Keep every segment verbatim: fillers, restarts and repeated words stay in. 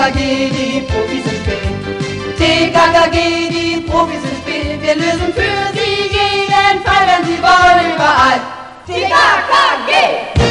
K G, die Profis im Spiel. T K K G, die Profis im Spiel. Wir lösen für Sie jeden Fall, wenn Sie wollen, überall. T K K G!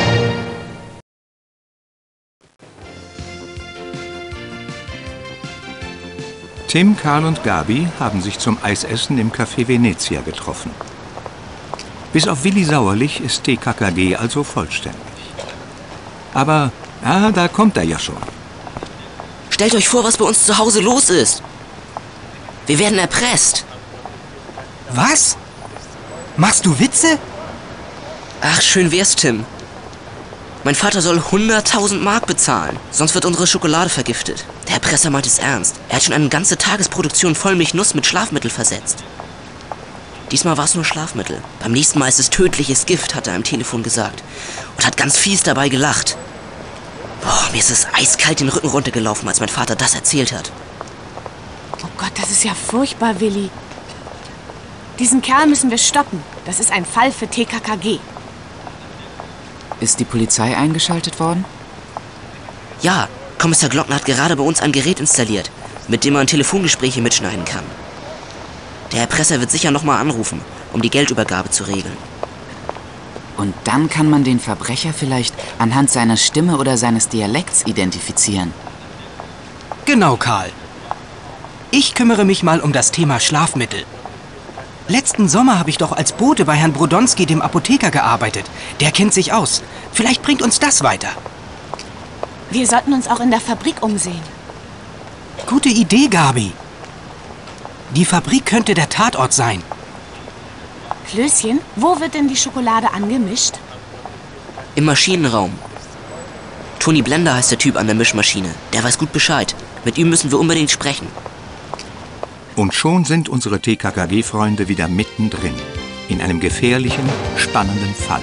Tim, Karl und Gabi haben sich zum Eisessen im Café Venezia getroffen. Bis auf Willi Sauerlich ist T K K G also vollständig. Aber, ah, da kommt er ja schon. Stellt euch vor, was bei uns zu Hause los ist. Wir werden erpresst. Was? Machst du Witze? Ach, schön wär's, Tim. Mein Vater soll hunderttausend Mark bezahlen, sonst wird unsere Schokolade vergiftet. Der Erpresser meint es ernst. Er hat schon eine ganze Tagesproduktion Vollmilchnuss mit Schlafmittel versetzt. Diesmal war es nur Schlafmittel. Beim nächsten Mal ist es tödliches Gift, hat er am Telefon gesagt. Und hat ganz fies dabei gelacht. Boah, mir ist es eiskalt den Rücken runtergelaufen, als mein Vater das erzählt hat. Oh Gott, das ist ja furchtbar, Willi. Diesen Kerl müssen wir stoppen. Das ist ein Fall für T K K G. Ist die Polizei eingeschaltet worden? Ja, Kommissar Glockner hat gerade bei uns ein Gerät installiert, mit dem man Telefongespräche mitschneiden kann. Der Erpresser wird sicher nochmal anrufen, um die Geldübergabe zu regeln. Und dann kann man den Verbrecher vielleicht anhand seiner Stimme oder seines Dialekts identifizieren. Genau, Karl. Ich kümmere mich mal um das Thema Schlafmittel. Letzten Sommer habe ich doch als Bote bei Herrn Brodonski, dem Apotheker, gearbeitet. Der kennt sich aus. Vielleicht bringt uns das weiter. Wir sollten uns auch in der Fabrik umsehen. Gute Idee, Gabi. Die Fabrik könnte der Tatort sein. Klößchen, wo wird denn die Schokolade angemischt? Im Maschinenraum. Toni Blender heißt der Typ an der Mischmaschine. Der weiß gut Bescheid. Mit ihm müssen wir unbedingt sprechen. Und schon sind unsere T K K G-Freunde wieder mittendrin. In einem gefährlichen, spannenden Fall.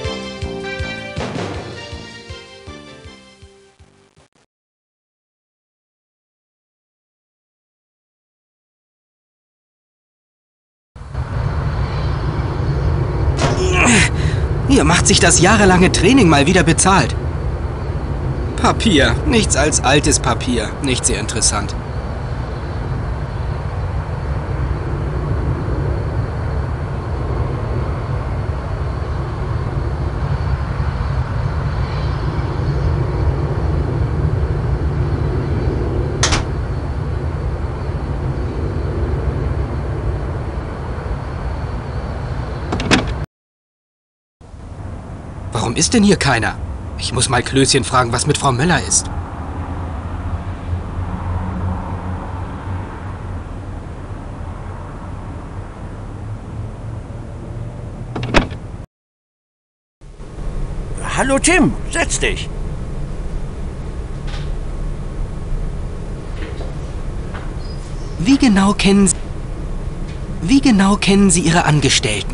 Hier macht sich das jahrelange Training mal wieder bezahlt. Papier. Nichts als altes Papier. Nicht sehr interessant. Warum ist denn hier keiner? Ich muss mal Klößchen fragen, was mit Frau Möller ist. Hallo Tim, setz dich. Wie genau kennen Sie... Wie genau kennen Sie Ihre Angestellten?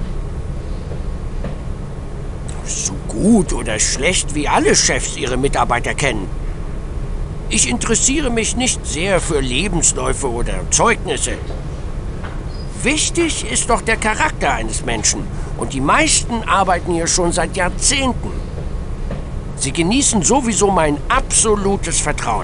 So gut oder schlecht wie alle Chefs ihre Mitarbeiter kennen. Ich interessiere mich nicht sehr für Lebensläufe oder Zeugnisse. Wichtig ist doch der Charakter eines Menschen. Und die meisten arbeiten hier schon seit Jahrzehnten. Sie genießen sowieso mein absolutes Vertrauen.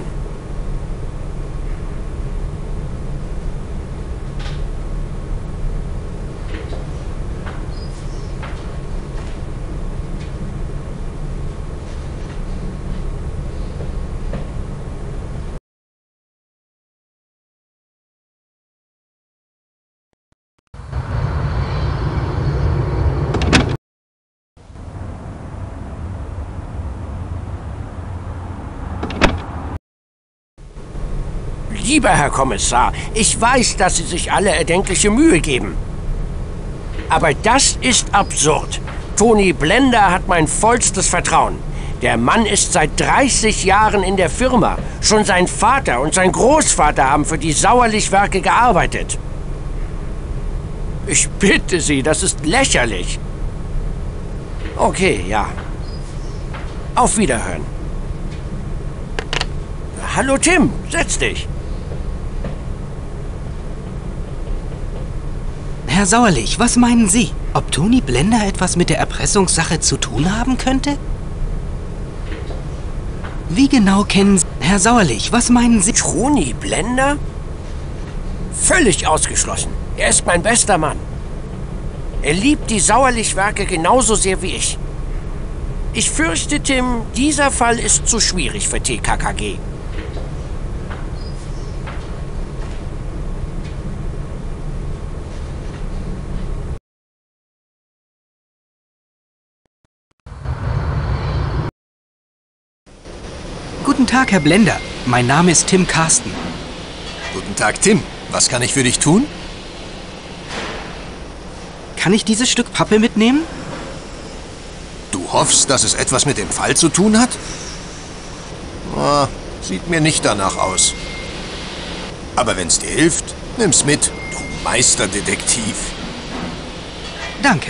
Lieber Herr Kommissar, ich weiß, dass Sie sich alle erdenkliche Mühe geben. Aber das ist absurd. Toni Blender hat mein vollstes Vertrauen. Der Mann ist seit dreißig Jahren in der Firma. Schon sein Vater und sein Großvater haben für die Sauerlich-Werke gearbeitet. Ich bitte Sie, das ist lächerlich. Okay, ja. Auf Wiederhören. Hallo Tim, setz dich. Herr Sauerlich, was meinen Sie? Ob Toni Blender etwas mit der Erpressungssache zu tun haben könnte? Wie genau kennen Sie... Herr Sauerlich, was meinen Sie? Tony Blender? Völlig ausgeschlossen. Er ist mein bester Mann. Er liebt die Sauerlich-Werke genauso sehr wie ich. Ich fürchte, Tim, dieser Fall ist zu schwierig für T K K G. Guten Tag, Herr Blender. Mein Name ist Tim Karsten. Guten Tag, Tim. Was kann ich für dich tun? Kann ich dieses Stück Pappe mitnehmen? Du hoffst, dass es etwas mit dem Fall zu tun hat? Ah, sieht mir nicht danach aus. Aber wenn es dir hilft, nimm's mit, du Meisterdetektiv. Danke.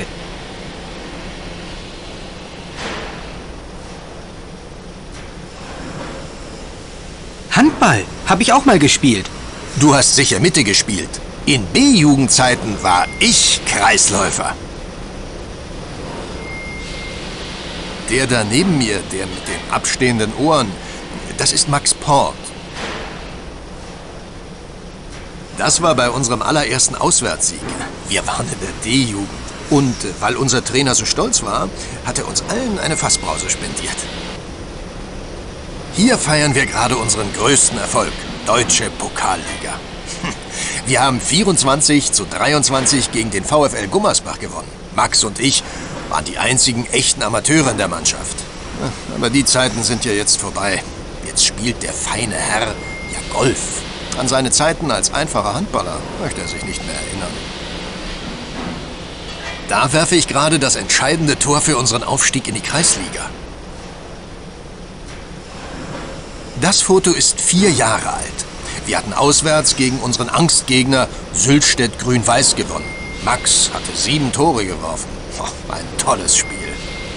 Handball habe ich auch mal gespielt. Du hast sicher Mitte gespielt. In B-Jugendzeiten war ich Kreisläufer. Der da neben mir, der mit den abstehenden Ohren, das ist Max Port. Das war bei unserem allerersten Auswärtssieg. Wir waren in der D-Jugend. Und weil unser Trainer so stolz war, hat er uns allen eine Fassbrause spendiert. Hier feiern wir gerade unseren größten Erfolg, Deutsche Pokalliga. Wir haben vierundzwanzig zu dreiundzwanzig gegen den VfL Gummersbach gewonnen. Max und ich waren die einzigen echten Amateure in der Mannschaft. Aber die Zeiten sind ja jetzt vorbei. Jetzt spielt der feine Herr ja Golf. An seine Zeiten als einfacher Handballer möchte er sich nicht mehr erinnern. Da werfe ich gerade das entscheidende Tor für unseren Aufstieg in die Kreisliga. Das Foto ist vier Jahre alt. Wir hatten auswärts gegen unseren Angstgegner Sülstedt Grün-Weiß gewonnen. Max hatte sieben Tore geworfen. Oh, ein tolles Spiel.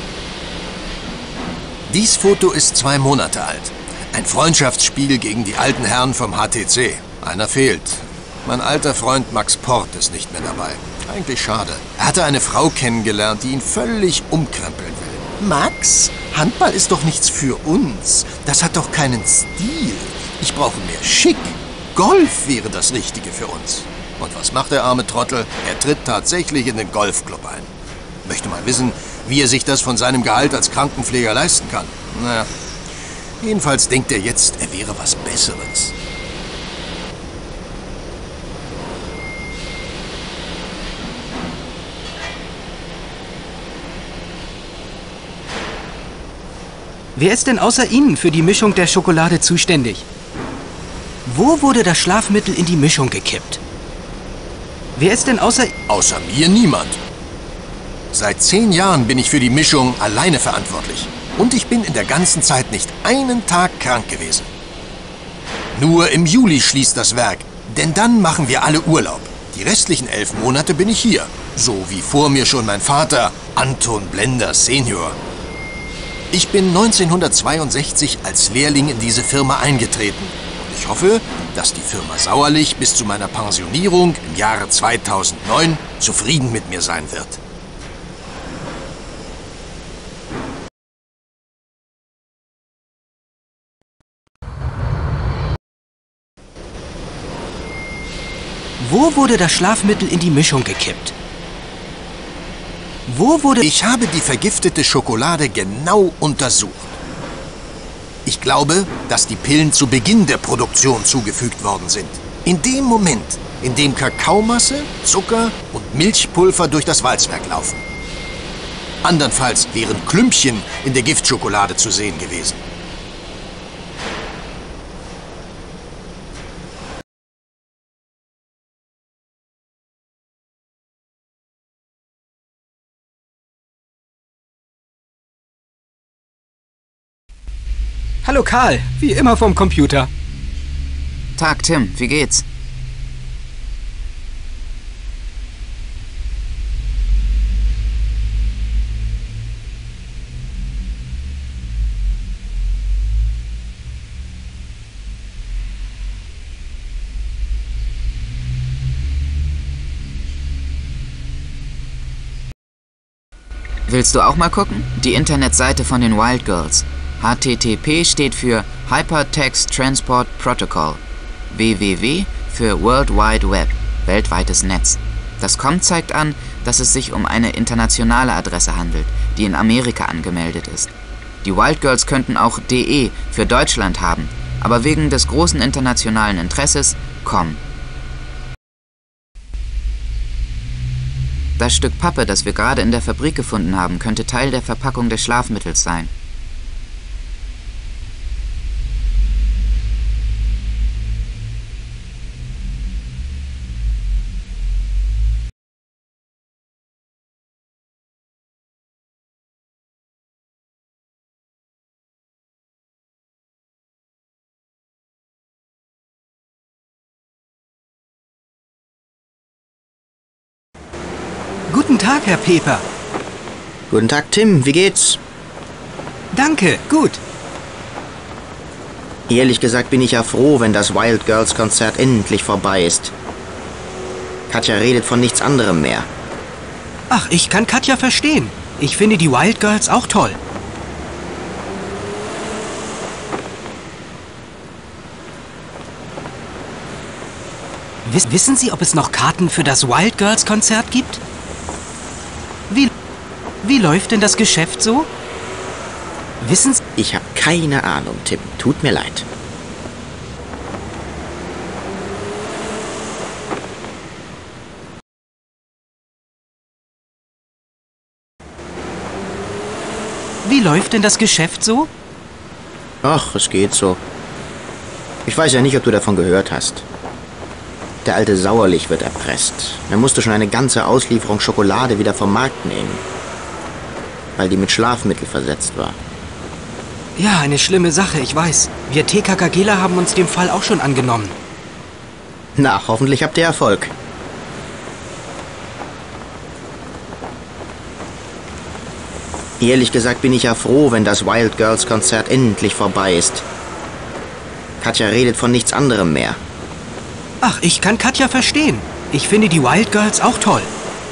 Dies Foto ist zwei Monate alt. Ein Freundschaftsspiel gegen die alten Herren vom H T C. Einer fehlt. Mein alter Freund Max Port ist nicht mehr dabei. Eigentlich schade. Er hatte eine Frau kennengelernt, die ihn völlig umkrempeln will. Max, Handball ist doch nichts für uns. Das hat doch keinen Stil. Ich brauche mehr Schick. Golf wäre das Richtige für uns. Und was macht der arme Trottel? Er tritt tatsächlich in den Golfclub ein. Möchte mal wissen, wie er sich das von seinem Gehalt als Krankenpfleger leisten kann. Naja, jedenfalls denkt er jetzt, er wäre was Besseres. Wer ist denn außer Ihnen für die Mischung der Schokolade zuständig? Wo wurde das Schlafmittel in die Mischung gekippt? Wer ist denn außer... Außer mir niemand. Seit zehn Jahren bin ich für die Mischung alleine verantwortlich. Und ich bin in der ganzen Zeit nicht einen Tag krank gewesen. Nur im Juli schließt das Werk, denn dann machen wir alle Urlaub. Die restlichen elf Monate bin ich hier. So wie vor mir schon mein Vater, Anton Blender Senior. Ich bin neunzehnhundertzweiundsechzig als Lehrling in diese Firma eingetreten. Und ich hoffe, dass die Firma Sauerlich bis zu meiner Pensionierung im Jahre zweitausendneun zufrieden mit mir sein wird. Wo wurde das Schlafmittel in die Mischung gekippt? Wo wurde... Ich habe die vergiftete Schokolade genau untersucht. Ich glaube, dass die Pillen zu Beginn der Produktion zugefügt worden sind. In dem Moment, in dem Kakaomasse, Zucker und Milchpulver durch das Walzwerk laufen. Andernfalls wären Klümpchen in der Giftschokolade zu sehen gewesen. Hallo Karl, wie immer vom Computer. Tag, Tim, wie geht's? Willst du auch mal gucken? Die Internetseite von den Wild Girls. H T T P steht für Hypertext Transport Protocol. W W W für World Wide Web, weltweites Netz. Das COM zeigt an, dass es sich um eine internationale Adresse handelt, die in Amerika angemeldet ist. Die Wild Girls könnten auch D E für Deutschland haben, aber wegen des großen internationalen Interesses COM. Das Stück Pappe, das wir gerade in der Fabrik gefunden haben, könnte Teil der Verpackung des Schlafmittels sein. Guten Tag, Herr Peper. Guten Tag, Tim. Wie geht's? Danke, gut. Ehrlich gesagt bin ich ja froh, wenn das Wild Girls Konzert endlich vorbei ist. Katja redet von nichts anderem mehr. Ach, ich kann Katja verstehen. Ich finde die Wild Girls auch toll. Wiss- wissen Sie, ob es noch Karten für das Wild Girls Konzert gibt? Wie, wie läuft denn das Geschäft so? Wissen Sie? Ich habe keine Ahnung, Tim. Tut mir leid. Wie läuft denn das Geschäft so? Ach, es geht so. Ich weiß ja nicht, ob du davon gehört hast. Der alte Sauerlich wird erpresst. Er musste schon eine ganze Auslieferung Schokolade wieder vom Markt nehmen, weil die mit Schlafmittel versetzt war. Ja, eine schlimme Sache, ich weiß. Wir TKKGler haben uns dem Fall auch schon angenommen. Na, hoffentlich habt ihr Erfolg. Ehrlich gesagt bin ich ja froh, wenn das Wild Girls Konzert endlich vorbei ist. Katja redet von nichts anderem mehr. Ach, ich kann Katja verstehen. Ich finde die Wild Girls auch toll.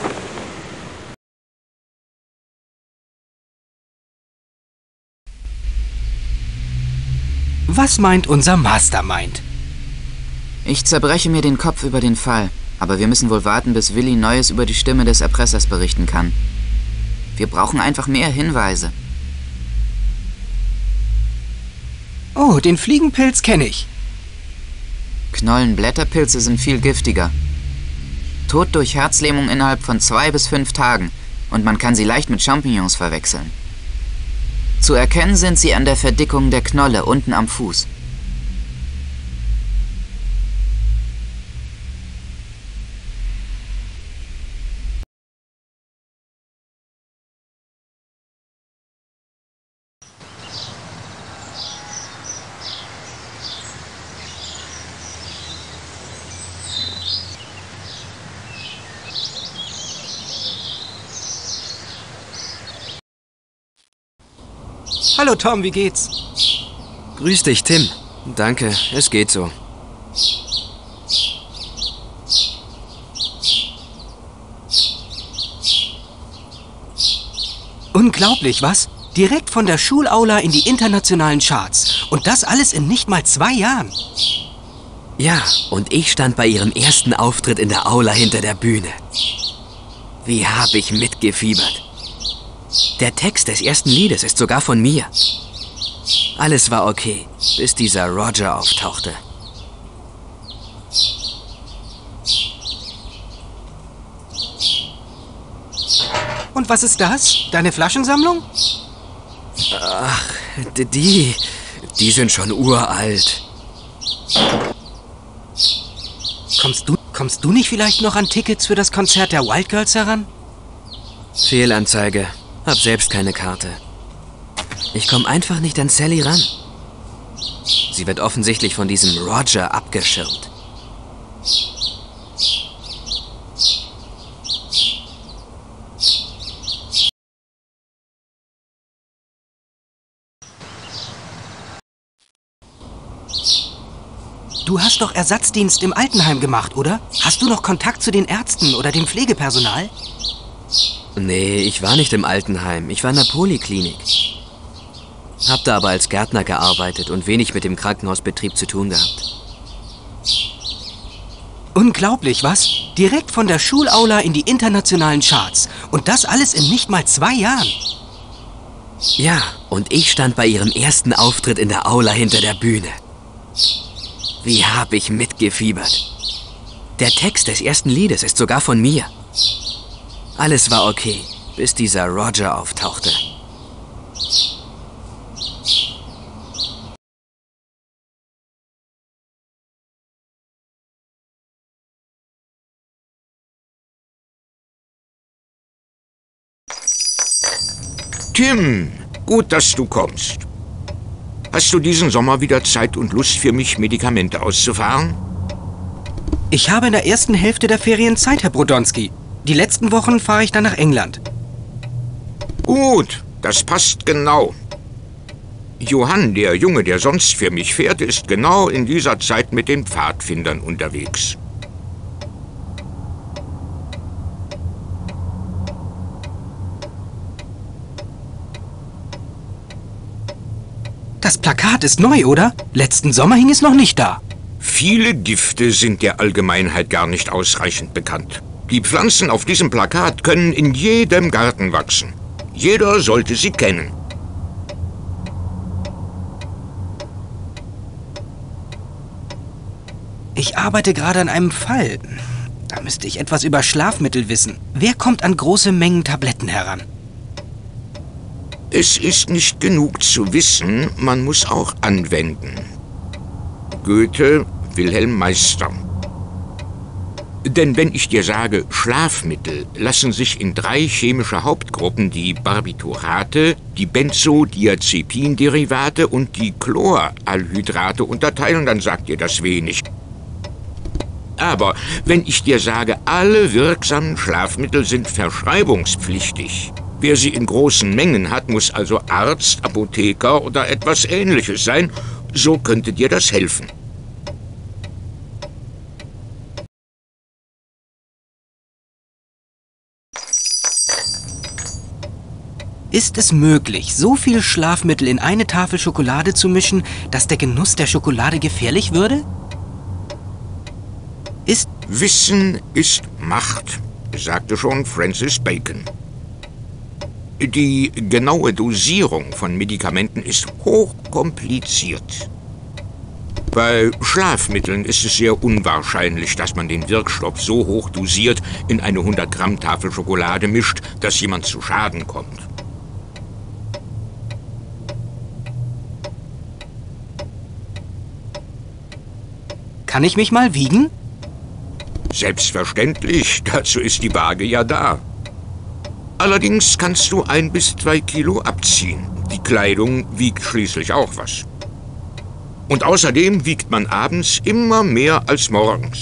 Was meint unser Mastermind? Ich zerbreche mir den Kopf über den Fall, aber wir müssen wohl warten, bis Willi Neues über die Stimme des Erpressers berichten kann. Wir brauchen einfach mehr Hinweise. Oh, den Fliegenpilz kenne ich. Knollenblätterpilze sind viel giftiger. Tod durch Herzlähmung innerhalb von zwei bis fünf Tagen und man kann sie leicht mit Champignons verwechseln. Zu erkennen sind sie an der Verdickung der Knolle unten am Fuß. Hallo Tom, wie geht's? Grüß dich, Tim. Danke, es geht so. Unglaublich, was? Direkt von der Schulaula in die internationalen Charts. Und das alles in nicht mal zwei Jahren. Ja, und ich stand bei ihrem ersten Auftritt in der Aula hinter der Bühne. Wie hab ich mitgefiebert. Der Text des ersten Liedes ist sogar von mir. Alles war okay, bis dieser Roger auftauchte. Und was ist das? Deine Flaschensammlung? Ach, die, die sind schon uralt. Kommst du, kommst du nicht vielleicht noch an Tickets für das Konzert der Wild Girls heran? Fehlanzeige. Hab selbst keine Karte. Ich komme einfach nicht an Sally ran. Sie wird offensichtlich von diesem Roger abgeschirmt. Du hast doch Ersatzdienst im Altenheim gemacht, oder? Hast du noch Kontakt zu den Ärzten oder dem Pflegepersonal? Nee, ich war nicht im Altenheim. Ich war in der Poliklinik. Hab da aber als Gärtner gearbeitet und wenig mit dem Krankenhausbetrieb zu tun gehabt. Unglaublich, was? Direkt von der Schulaula in die internationalen Charts. Und das alles in nicht mal zwei Jahren. Ja, und ich stand bei ihrem ersten Auftritt in der Aula hinter der Bühne. Wie hab ich mitgefiebert. Der Text des ersten Liedes ist sogar von mir. Alles war okay, bis dieser Roger auftauchte. Tim, gut, dass du kommst. Hast du diesen Sommer wieder Zeit und Lust für mich, Medikamente auszufahren? Ich habe in der ersten Hälfte der Ferien Zeit, Herr Brodonski. Die letzten Wochen fahre ich dann nach England. Gut, das passt genau. Johann, der Junge, der sonst für mich fährt, ist genau in dieser Zeit mit den Pfadfindern unterwegs. Das Plakat ist neu, oder? Letzten Sommer hing es noch nicht da. Viele Gifte sind der Allgemeinheit gar nicht ausreichend bekannt. Die Pflanzen auf diesem Plakat können in jedem Garten wachsen. Jeder sollte sie kennen. Ich arbeite gerade an einem Fall. Da müsste ich etwas über Schlafmittel wissen. Wer kommt an große Mengen Tabletten heran? Es ist nicht genug zu wissen, man muss auch anwenden. Goethe, Wilhelm Meister. Denn wenn ich dir sage, Schlafmittel lassen sich in drei chemische Hauptgruppen, die Barbiturate, die Benzodiazepinderivate und die Chloralhydrate unterteilen, dann sagt dir das wenig. Aber wenn ich dir sage, alle wirksamen Schlafmittel sind verschreibungspflichtig, wer sie in großen Mengen hat, muss also Arzt, Apotheker oder etwas Ähnliches sein, so könnte dir das helfen. Ist es möglich, so viel Schlafmittel in eine Tafel Schokolade zu mischen, dass der Genuss der Schokolade gefährlich würde? Ist Wissen ist Macht, sagte schon Francis Bacon. Die genaue Dosierung von Medikamenten ist hochkompliziert. Bei Schlafmitteln ist es sehr unwahrscheinlich, dass man den Wirkstoff so hoch dosiert in eine hundert Gramm Tafel Schokolade mischt, dass jemand zu Schaden kommt. Kann ich mich mal wiegen? Selbstverständlich, dazu ist die Waage ja da. Allerdings kannst du ein bis zwei Kilo abziehen. Die Kleidung wiegt schließlich auch was. Und außerdem wiegt man abends immer mehr als morgens.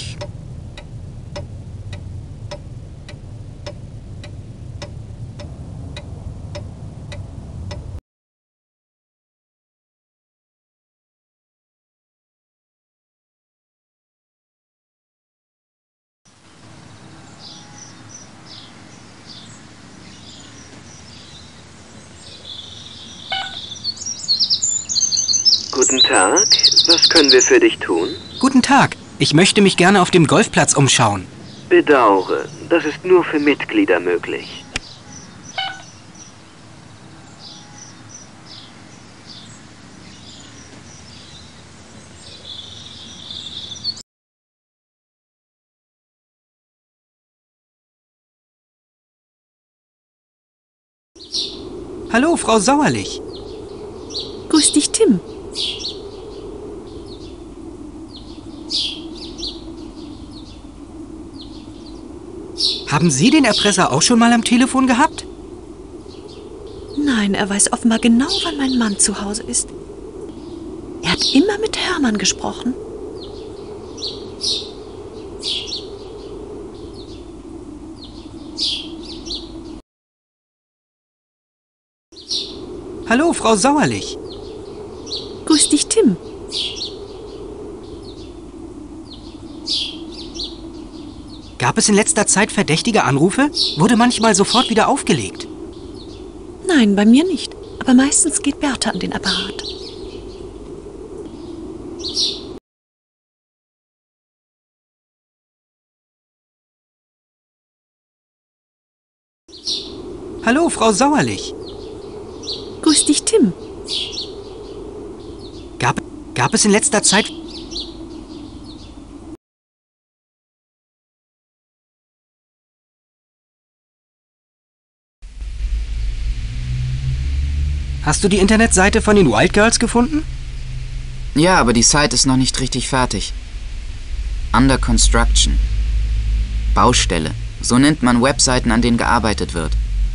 Guten Tag, was können wir für dich tun? Guten Tag, ich möchte mich gerne auf dem Golfplatz umschauen. Bedaure, das ist nur für Mitglieder möglich. Hallo, Frau Sauerlich. Grüß dich, Tim. Haben Sie den Erpresser auch schon mal am Telefon gehabt? Nein, er weiß offenbar genau, wann mein Mann zu Hause ist. Er hat immer mit Hermann gesprochen. Hallo, Frau Sauerlich. Grüß dich, Tim. Gab es in letzter Zeit verdächtige Anrufe? Wurde manchmal sofort wieder aufgelegt? Nein, bei mir nicht. Aber meistens geht Bertha an den Apparat. Hallo, Frau Sauerlich. Grüß dich, Tim. Gab, gab es in letzter Zeit... Hast du die Internetseite von den Wild Girls gefunden? Ja, aber die Site ist noch nicht richtig fertig. Under Construction. Baustelle. So nennt man Webseiten, an denen gearbeitet wird.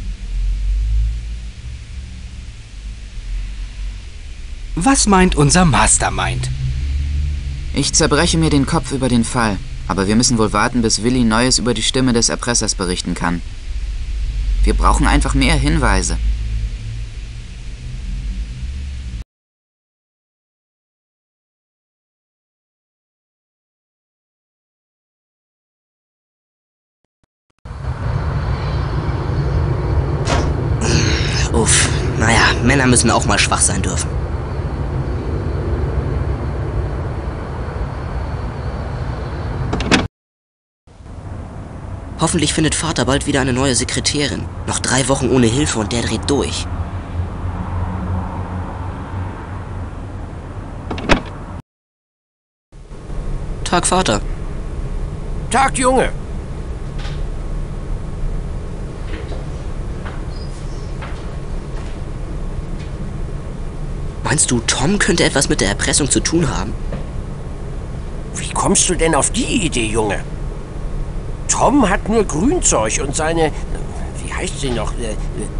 Was meint unser Mastermind? Ich zerbreche mir den Kopf über den Fall, aber wir müssen wohl warten, bis Willi Neues über die Stimme des Erpressers berichten kann. Wir brauchen einfach mehr Hinweise. Uff, naja, Männer müssen auch mal schwach sein dürfen. Hoffentlich findet Vater bald wieder eine neue Sekretärin. Noch drei Wochen ohne Hilfe und der dreht durch. Tag, Vater. Tag, Junge. Meinst du, Tom könnte etwas mit der Erpressung zu tun haben? Wie kommst du denn auf die Idee, Junge? Tom hat nur Grünzeug und seine, wie heißt sie noch, äh,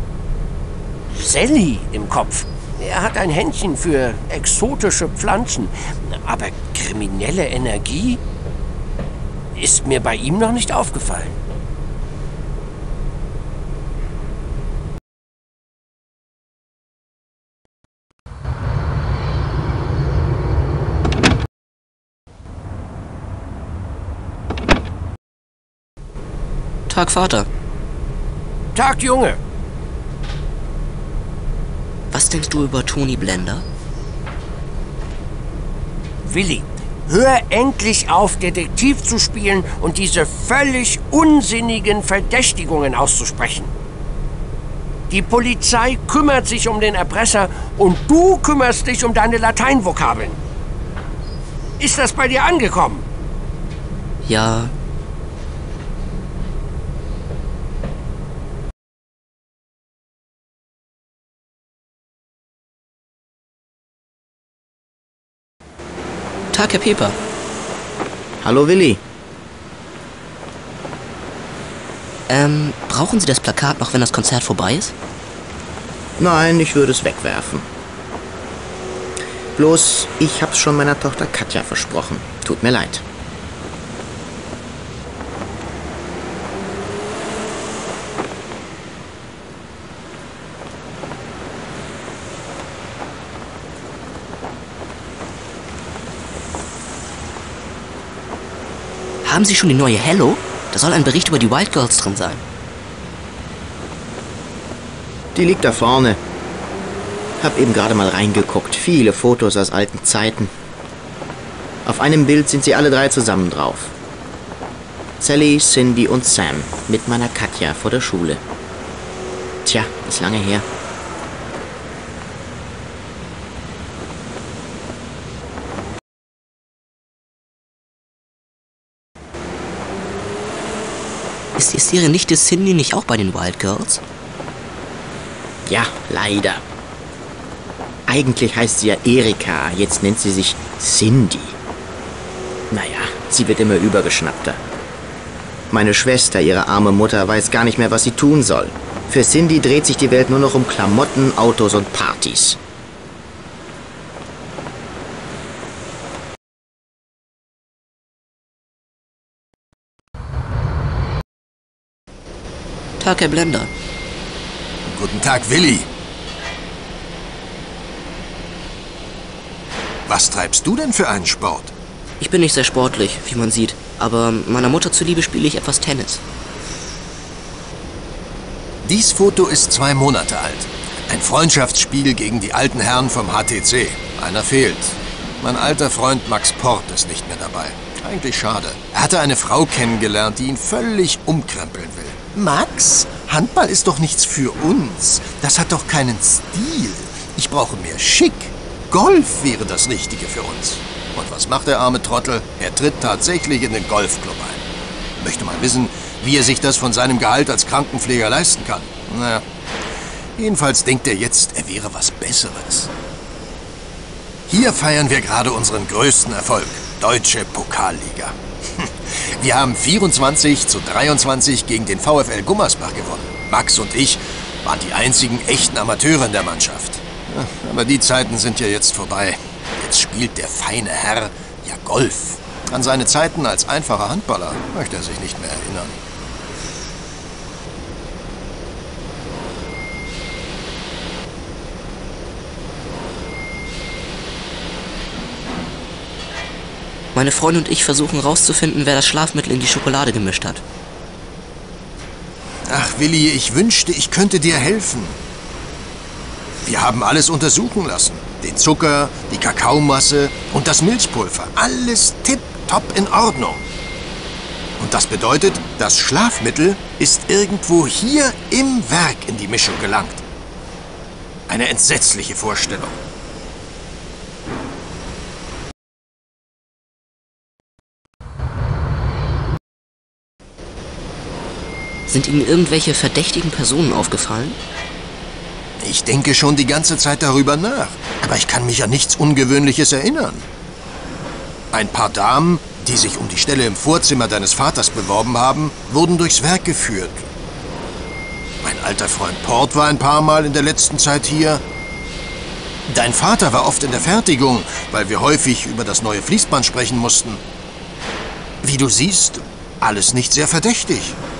Sally im Kopf. Er hat ein Händchen für exotische Pflanzen. Aber kriminelle Energie ist mir bei ihm noch nicht aufgefallen. Tag, Vater. Tag, Junge. Was denkst du über Tony Blender? Willi, hör endlich auf, Detektiv zu spielen und diese völlig unsinnigen Verdächtigungen auszusprechen. Die Polizei kümmert sich um den Erpresser und du kümmerst dich um deine Lateinvokabeln. Ist das bei dir angekommen? Ja. Tag, Herr Pieper. Hallo, Willi. Ähm, brauchen Sie das Plakat noch, wenn das Konzert vorbei ist? Nein, ich würde es wegwerfen. Bloß, ich hab's schon meiner Tochter Katja versprochen. Tut mir leid. Haben Sie schon die neue Hello? Da soll ein Bericht über die Wild Girls drin sein. Die liegt da vorne. Hab eben gerade mal reingeguckt. Viele Fotos aus alten Zeiten. Auf einem Bild sind sie alle drei zusammen drauf. Sally, Cindy und Sam mit meiner Katja vor der Schule. Tja, ist lange her. Ist, ist Ihre Nichte Cindy nicht auch bei den Wild Girls? Ja, leider. Eigentlich heißt sie ja Erika, jetzt nennt sie sich Cindy. Naja, sie wird immer übergeschnappter. Meine Schwester, ihre arme Mutter, weiß gar nicht mehr, was sie tun soll. Für Cindy dreht sich die Welt nur noch um Klamotten, Autos und Partys. Tag, Herr Blender. Guten Tag, Willi. Was treibst du denn für einen Sport? Ich bin nicht sehr sportlich, wie man sieht. Aber meiner Mutter zuliebe spiele ich etwas Tennis. Dies Foto ist zwei Monate alt. Ein Freundschaftsspiel gegen die alten Herren vom H T C. Einer fehlt. Mein alter Freund Max Port ist nicht mehr dabei. Eigentlich schade. Er hatte eine Frau kennengelernt, die ihn völlig umkrempeln will. Max, Handball ist doch nichts für uns. Das hat doch keinen Stil. Ich brauche mehr Schick. Golf wäre das Richtige für uns. Und was macht der arme Trottel? Er tritt tatsächlich in den Golfclub ein. Möchte mal wissen, wie er sich das von seinem Gehalt als Krankenpfleger leisten kann. Naja, jedenfalls denkt er jetzt, er wäre was Besseres. Hier feiern wir gerade unseren größten Erfolg. Deutsche Pokalliga. Wir haben vierundzwanzig zu dreiundzwanzig gegen den VfL Gummersbach gewonnen. Max und ich waren die einzigen echten Amateure in der Mannschaft. Aber die Zeiten sind ja jetzt vorbei. Jetzt spielt der feine Herr ja Golf. An seine Zeiten als einfacher Handballer möchte er sich nicht mehr erinnern. Meine Freundin und ich versuchen rauszufinden, wer das Schlafmittel in die Schokolade gemischt hat. Ach, Willi, ich wünschte, ich könnte dir helfen. Wir haben alles untersuchen lassen. Den Zucker, die Kakaomasse und das Milchpulver. Alles tipptopp in Ordnung. Und das bedeutet, das Schlafmittel ist irgendwo hier im Werk in die Mischung gelangt. Eine entsetzliche Vorstellung. Sind Ihnen irgendwelche verdächtigen Personen aufgefallen? Ich denke schon die ganze Zeit darüber nach. Aber ich kann mich an nichts Ungewöhnliches erinnern. Ein paar Damen, die sich um die Stelle im Vorzimmer deines Vaters beworben haben, wurden durchs Werk geführt. Mein alter Freund Port war ein paar Mal in der letzten Zeit hier. Dein Vater war oft in der Fertigung, weil wir häufig über das neue Fließband sprechen mussten. Wie du siehst, alles nicht sehr verdächtig.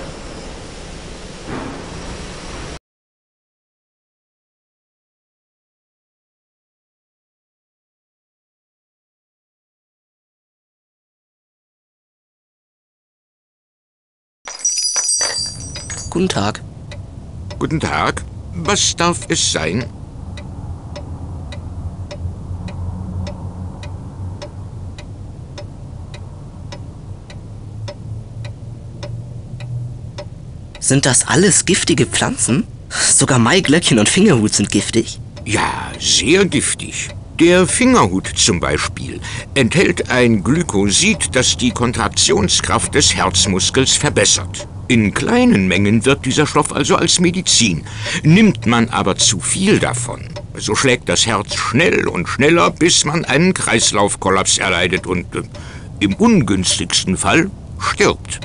Guten Tag. Guten Tag. Was darf es sein? Sind das alles giftige Pflanzen? Sogar Maiglöckchen und Fingerhut sind giftig. Ja, sehr giftig. Der Fingerhut zum Beispiel enthält ein Glykosid, das die Kontraktionskraft des Herzmuskels verbessert. In kleinen Mengen wirkt dieser Stoff also als Medizin. Nimmt man aber zu viel davon, so schlägt das Herz schnell und schneller, bis man einen Kreislaufkollaps erleidet und äh, im ungünstigsten Fall stirbt.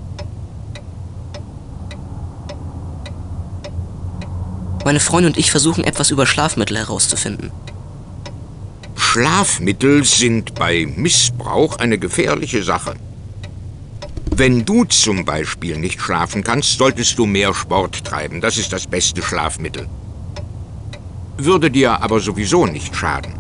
Meine Freundin und ich versuchen etwas über Schlafmittel herauszufinden. Schlafmittel sind bei Missbrauch eine gefährliche Sache. Wenn du zum Beispiel nicht schlafen kannst, solltest du mehr Sport treiben. Das ist das beste Schlafmittel. Würde dir aber sowieso nicht schaden.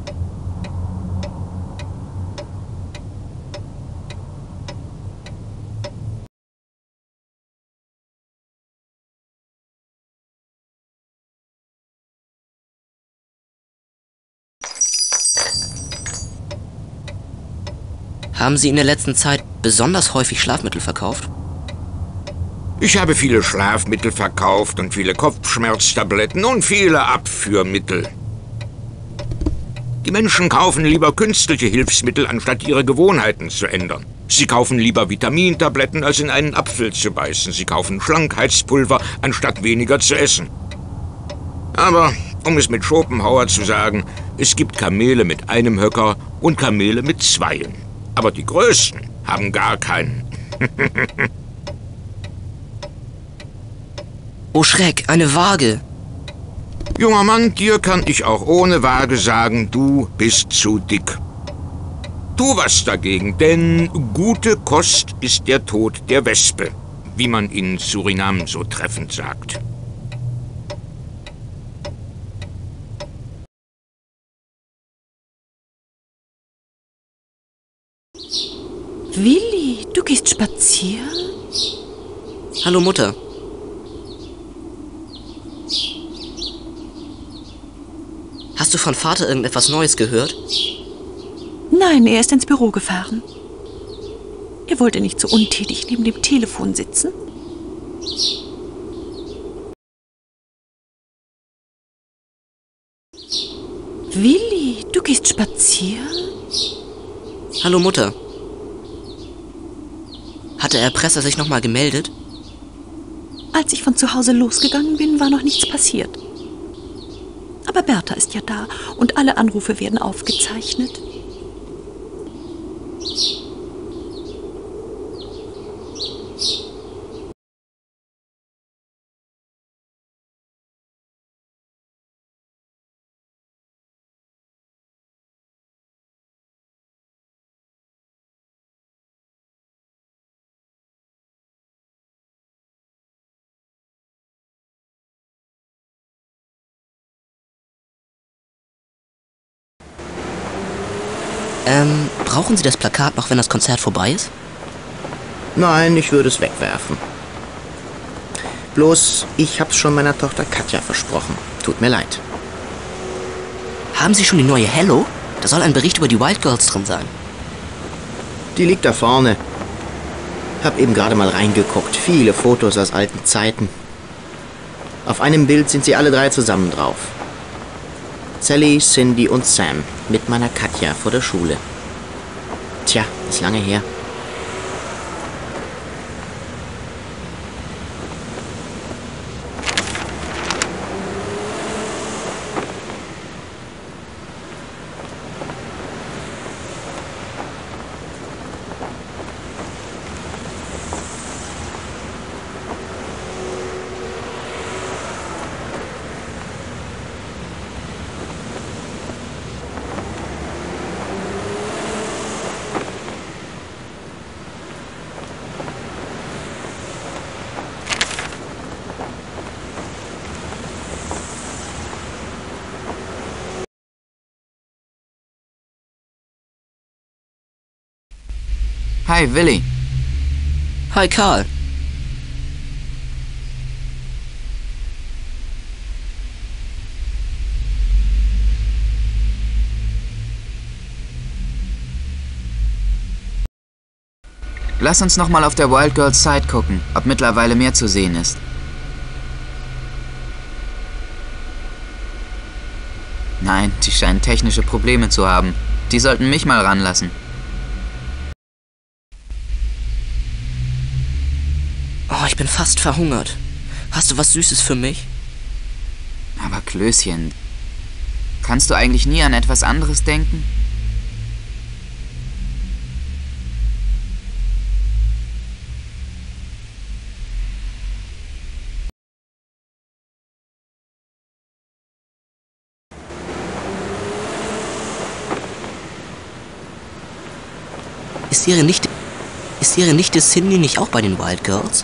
Haben Sie in der letzten Zeit besonders häufig Schlafmittel verkauft? Ich habe viele Schlafmittel verkauft und viele Kopfschmerztabletten und viele Abführmittel. Die Menschen kaufen lieber künstliche Hilfsmittel, anstatt ihre Gewohnheiten zu ändern. Sie kaufen lieber Vitamintabletten, als in einen Apfel zu beißen. Sie kaufen Schlankheitspulver, anstatt weniger zu essen. Aber, um es mit Schopenhauer zu sagen, es gibt Kamele mit einem Höcker und Kamele mit zweien. Aber die Größten haben gar keinen. Oh Schreck, eine Waage. Junger Mann, dir kann ich auch ohne Waage sagen, du bist zu dick. Tu was dagegen, denn gute Kost ist der Tod der Wespe, wie man in Surinam so treffend sagt. Willi, du gehst spazieren? Hallo Mutter. Hast du von Vater irgendetwas Neues gehört? Nein, er ist ins Büro gefahren. Er wollte nicht so untätig neben dem Telefon sitzen. Willi, du gehst spazieren? Hallo Mutter. Hat der Erpresser sich nochmal gemeldet? Als ich von zu Hause losgegangen bin, war noch nichts passiert. Aber Bertha ist ja da und alle Anrufe werden aufgezeichnet. Ähm, brauchen Sie das Plakat noch, wenn das Konzert vorbei ist? Nein, ich würde es wegwerfen. Bloß, ich hab's schon meiner Tochter Katja versprochen. Tut mir leid. Haben Sie schon die neue Hello? Da soll ein Bericht über die Wild Girls drin sein. Die liegt da vorne. Hab eben gerade mal reingeguckt. Viele Fotos aus alten Zeiten. Auf einem Bild sind sie alle drei zusammen drauf. Sally, Cindy und Sam mit meiner Katja vor der Schule. Tja, ist lange her. Hi, Willi. Hi, Karl. Lass uns noch mal auf der Wild Girls Site gucken, ob mittlerweile mehr zu sehen ist. Nein, die scheinen technische Probleme zu haben. Die sollten mich mal ranlassen. Oh, ich bin fast verhungert. Hast du was Süßes für mich? Aber Klößchen, kannst du eigentlich nie an etwas anderes denken? Ist ihre Nichte, ist ihre Nichte Cindy nicht auch bei den Wild Girls?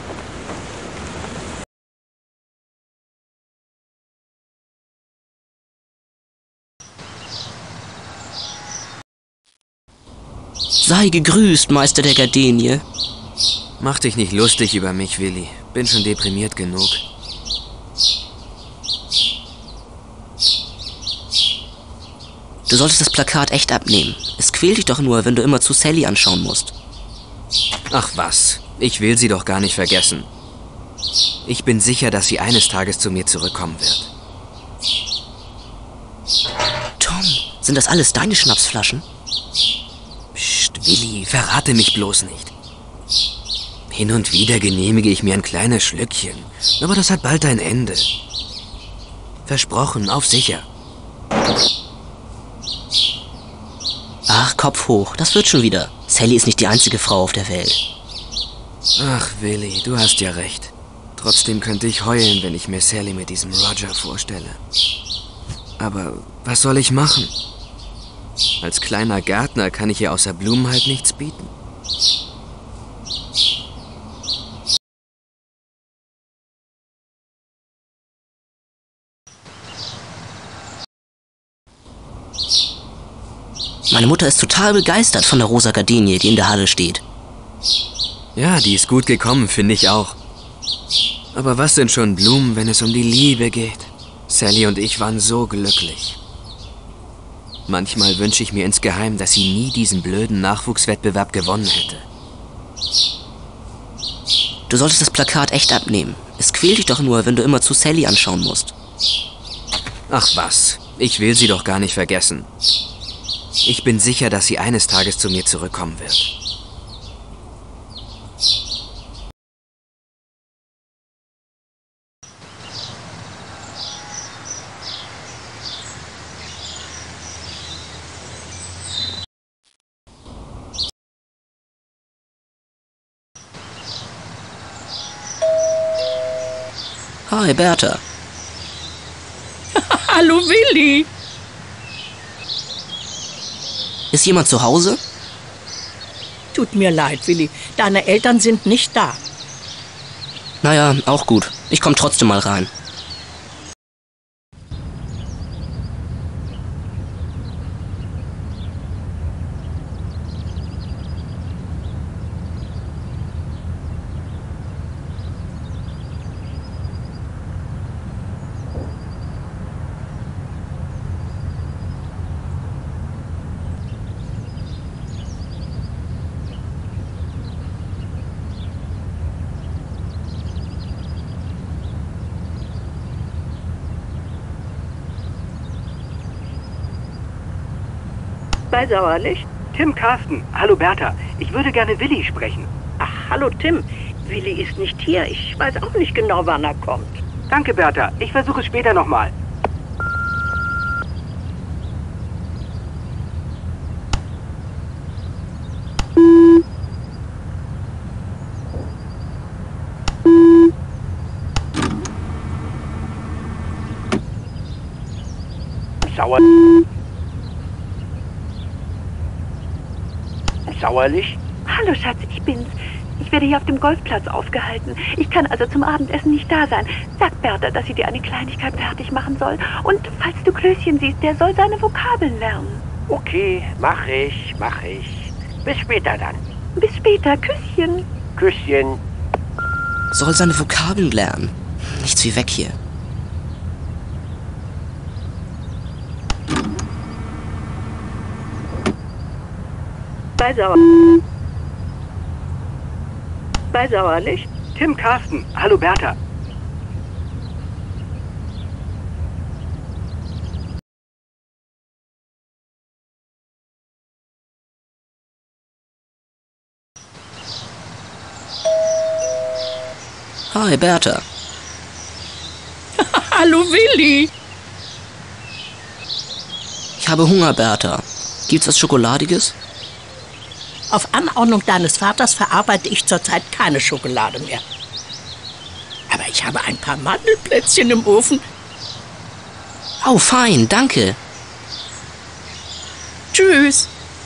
Sei gegrüßt, Meister der Gardenie. Mach dich nicht lustig über mich, Willi. Bin schon deprimiert genug. Du solltest das Plakat echt abnehmen. Es quält dich doch nur, wenn du immer zu Sally anschauen musst. Ach was, ich will sie doch gar nicht vergessen. Ich bin sicher, dass sie eines Tages zu mir zurückkommen wird. Tom, sind das alles deine Schnapsflaschen? Psst, Willi, verrate mich bloß nicht. Hin und wieder genehmige ich mir ein kleines Schlückchen, aber das hat bald ein Ende. Versprochen, auf sicher. Ach, Kopf hoch, das wird schon wieder. Sally ist nicht die einzige Frau auf der Welt. Ach, Willi, du hast ja recht. Trotzdem könnte ich heulen, wenn ich mir Sally mit diesem Roger vorstelle. Aber was soll ich machen? Als kleiner Gärtner kann ich ihr außer Blumen halt nichts bieten. Meine Mutter ist total begeistert von der rosa Gardenie, die in der Halle steht. Ja, die ist gut gekommen, finde ich auch. Aber was sind schon Blumen, wenn es um die Liebe geht? Sally und ich waren so glücklich. Manchmal wünsche ich mir insgeheim, dass sie nie diesen blöden Nachwuchswettbewerb gewonnen hätte. Du solltest das Plakat echt abnehmen. Es quält dich doch nur, wenn du immer zu Sally anschauen musst. Ach was, ich will sie doch gar nicht vergessen. Ich bin sicher, dass sie eines Tages zu mir zurückkommen wird. Hi, Bertha. Hallo, Willi. Ist jemand zu Hause? Tut mir leid, Willi. Deine Eltern sind nicht da. Naja, auch gut. Ich komm trotzdem mal rein. Bei Sauerlicht? Tim Carsten. Hallo Bertha. Ich würde gerne Willi sprechen. Ach, hallo Tim. Willi ist nicht hier. Ich weiß auch nicht genau, wann er kommt. Danke, Bertha. Ich versuche es später nochmal. Sauer... Sauerlich? Hallo Schatz, ich bin's. Ich werde hier auf dem Golfplatz aufgehalten. Ich kann also zum Abendessen nicht da sein. Sag Bertha, dass sie dir eine Kleinigkeit fertig machen soll. Und falls du Klößchen siehst, der soll seine Vokabeln lernen. Okay, mach ich, mach ich. Bis später dann. Bis später, Küsschen. Küsschen. Soll seine Vokabeln lernen. Nichts wie weg hier. Bei Sauer... Bei Sauerlicht? Tim Carsten. Hallo Bertha. Hi, Bertha. Hallo, Willi. Ich habe Hunger, Bertha. Gibt's was Schokoladiges? Auf Anordnung deines Vaters verarbeite ich zurzeit keine Schokolade mehr. Aber ich habe ein paar Mandelplätzchen im Ofen. Oh, fein, danke. Tschüss.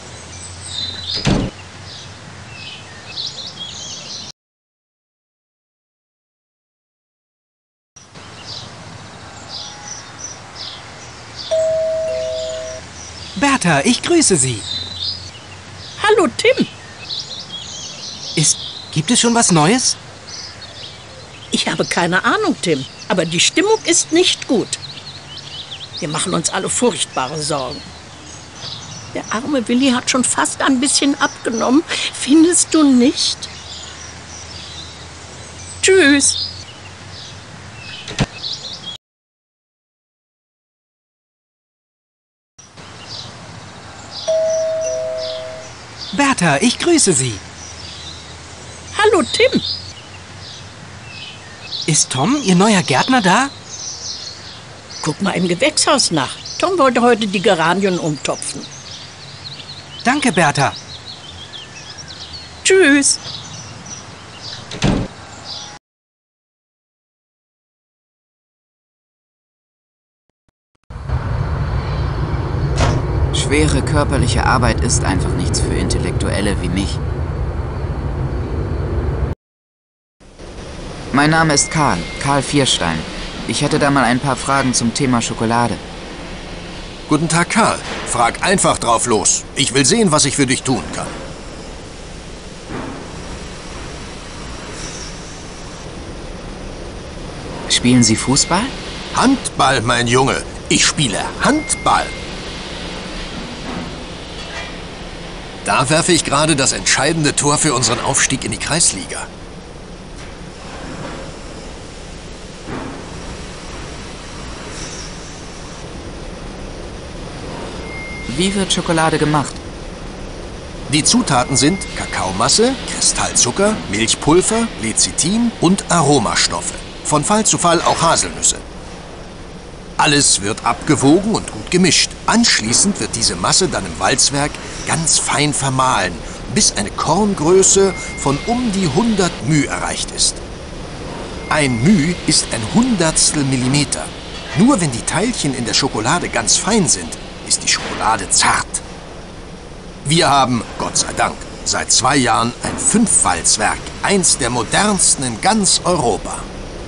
Bertha, ich grüße Sie. Hallo, Tim. Ist... Gibt es schon was Neues? Ich habe keine Ahnung, Tim. Aber die Stimmung ist nicht gut. Wir machen uns alle furchtbare Sorgen. Der arme Willi hat schon fast ein bisschen abgenommen. Findest du nicht? Tschüss. Bertha, ich grüße Sie. Hallo, Tim. Ist Tom, Ihr neuer Gärtner, da? Guck mal im Gewächshaus nach. Tom wollte heute die Geranien umtopfen. Danke, Bertha. Tschüss. Schwere körperliche Arbeit ist einfach nichts für Intellektuelle wie mich. Mein Name ist Karl, Karl Vierstein. Ich hätte da mal ein paar Fragen zum Thema Schokolade. Guten Tag, Karl. Frag einfach drauf los. Ich will sehen, was ich für dich tun kann. Spielen Sie Fußball? Handball, mein Junge. Ich spiele Handball. Da werfe ich gerade das entscheidende Tor für unseren Aufstieg in die Kreisliga. Wie wird Schokolade gemacht? Die Zutaten sind Kakaomasse, Kristallzucker, Milchpulver, Lecithin und Aromastoffe. Von Fall zu Fall auch Haselnüsse. Alles wird abgewogen und gut gemischt. Anschließend wird diese Masse dann im Walzwerk ganz fein vermahlen, bis eine Korngröße von um die hundert μ erreicht ist. Ein μ ist ein Hundertstel Millimeter. Nur wenn die Teilchen in der Schokolade ganz fein sind, ist die Schokolade zart. Wir haben, Gott sei Dank, seit zwei Jahren ein Fünfwalzwerk, eins der modernsten in ganz Europa.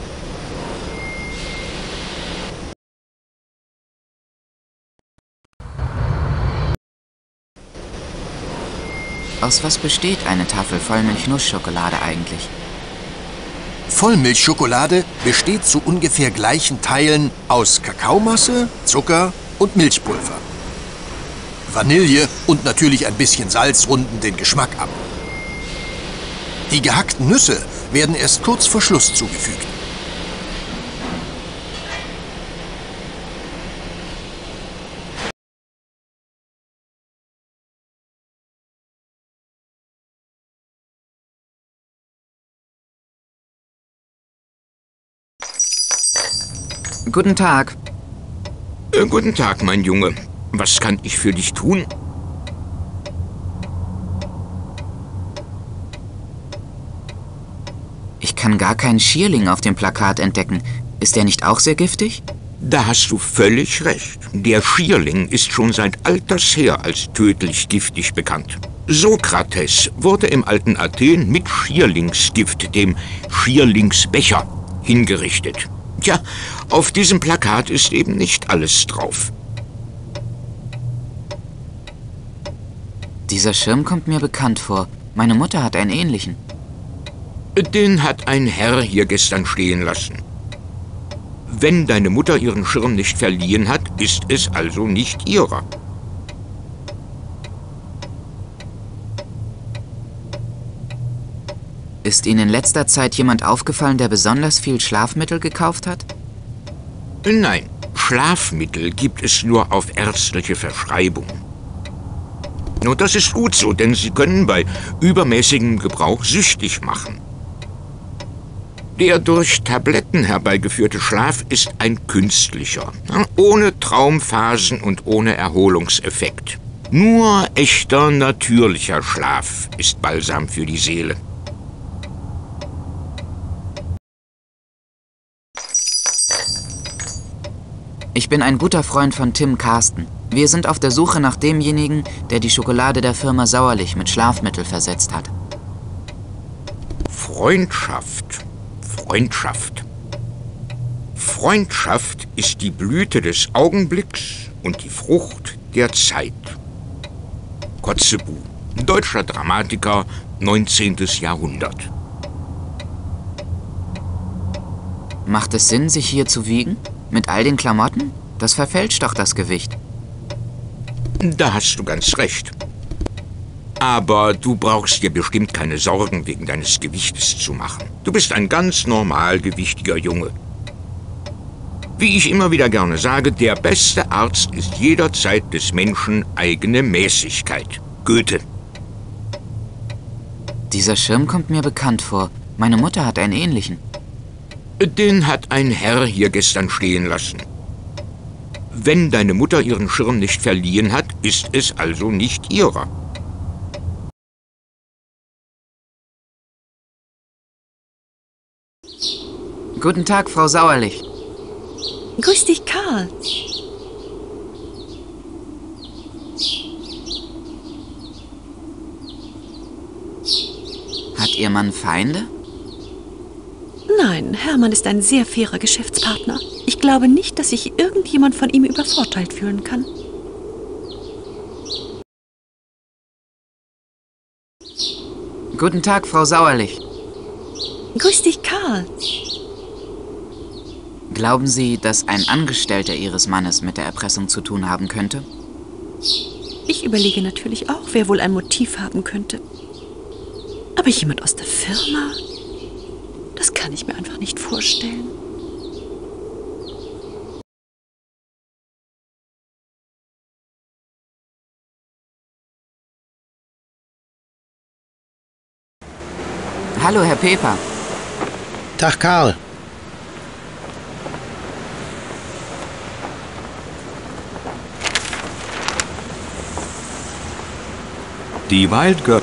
Aus was besteht eine Tafel Vollmilch-Nussschokolade eigentlich? Vollmilchschokolade besteht zu ungefähr gleichen Teilen aus Kakaomasse, Zucker und Milchpulver. Vanille und natürlich ein bisschen Salz runden den Geschmack ab. Die gehackten Nüsse werden erst kurz vor Schluss zugefügt. Guten Tag. Äh, guten Tag, mein Junge. Was kann ich für dich tun? Ich kann gar keinen Schierling auf dem Plakat entdecken. Ist der nicht auch sehr giftig? Da hast du völlig recht. Der Schierling ist schon seit alters her als tödlich giftig bekannt. Sokrates wurde im alten Athen mit Schierlingsgift, dem Schierlingsbecher, hingerichtet. Tja, auf diesem Plakat ist eben nicht alles drauf. Dieser Schirm kommt mir bekannt vor. Meine Mutter hat einen ähnlichen. Den hat ein Herr hier gestern stehen lassen. Wenn deine Mutter ihren Schirm nicht verliehen hat, ist es also nicht ihrer. Ist Ihnen in letzter Zeit jemand aufgefallen, der besonders viel Schlafmittel gekauft hat? Nein, Schlafmittel gibt es nur auf ärztliche Verschreibung. Nur das ist gut so, denn sie können bei übermäßigem Gebrauch süchtig machen. Der durch Tabletten herbeigeführte Schlaf ist ein künstlicher, ohne Traumphasen und ohne Erholungseffekt. Nur echter, natürlicher Schlaf ist Balsam für die Seele. Ich bin ein guter Freund von Tim Karsten. Wir sind auf der Suche nach demjenigen, der die Schokolade der Firma Sauerlich mit Schlafmittel versetzt hat. Freundschaft, Freundschaft. Freundschaft ist die Blüte des Augenblicks und die Frucht der Zeit. Kotzebue, deutscher Dramatiker, neunzehntes Jahrhundert. Macht es Sinn, sich hier zu wiegen? Mit all den Klamotten? Das verfälscht doch das Gewicht. Da hast du ganz recht. Aber du brauchst dir bestimmt keine Sorgen wegen deines Gewichtes zu machen. Du bist ein ganz normalgewichtiger Junge. Wie ich immer wieder gerne sage, der beste Arzt ist jederzeit des Menschen eigene Mäßigkeit. Goethe. Dieser Schirm kommt mir bekannt vor. Meine Mutter hat einen ähnlichen. Den hat ein Herr hier gestern stehen lassen. Wenn deine Mutter ihren Schirm nicht verliehen hat, ist es also nicht ihrer. Guten Tag, Frau Sauerlich. Grüß dich, Karl. Hat Ihr Mann Feinde? Nein, Hermann ist ein sehr fairer Geschäftspartner. Ich glaube nicht, dass sich irgendjemand von ihm übervorteilt fühlen kann. Guten Tag, Frau Sauerlich. Grüß dich, Karl. Glauben Sie, dass ein Angestellter Ihres Mannes mit der Erpressung zu tun haben könnte? Ich überlege natürlich auch, wer wohl ein Motiv haben könnte. Aber jemand aus der Firma? Das kann ich mir einfach nicht vorstellen. Hallo, Herr Peper. Tag, Karl. Die Wild Girl...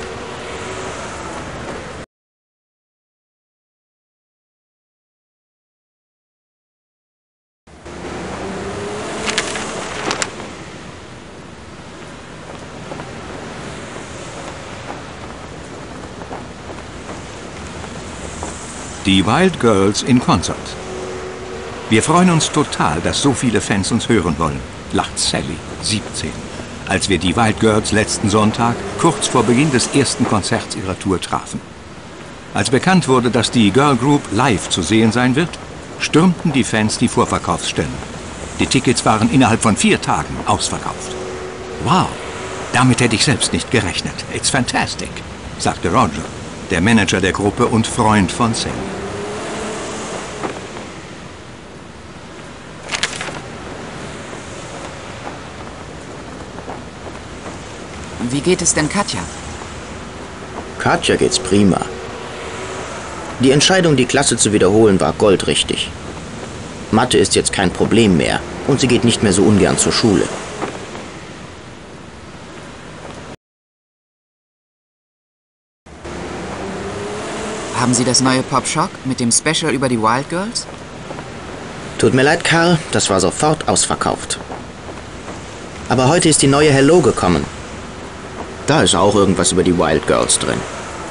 Die Wild Girls in Konzert. Wir freuen uns total, dass so viele Fans uns hören wollen, lacht Sally, siebzehn, als wir die Wild Girls letzten Sonntag, kurz vor Beginn des ersten Konzerts ihrer Tour, trafen. Als bekannt wurde, dass die Girl Group live zu sehen sein wird, stürmten die Fans die Vorverkaufsstellen. Die Tickets waren innerhalb von vier Tagen ausverkauft. Wow, damit hätte ich selbst nicht gerechnet. It's fantastic, sagte Roger, der Manager der Gruppe und Freund von Sally. Wie geht es denn Katja? Katja geht's prima. Die Entscheidung, die Klasse zu wiederholen, war goldrichtig. Mathe ist jetzt kein Problem mehr und sie geht nicht mehr so ungern zur Schule. Haben Sie das neue Pop Shock mit dem Special über die Wild Girls? Tut mir leid, Karl, das war sofort ausverkauft. Aber heute ist die neue Hello gekommen. Da ist auch irgendwas über die Wild Girls drin.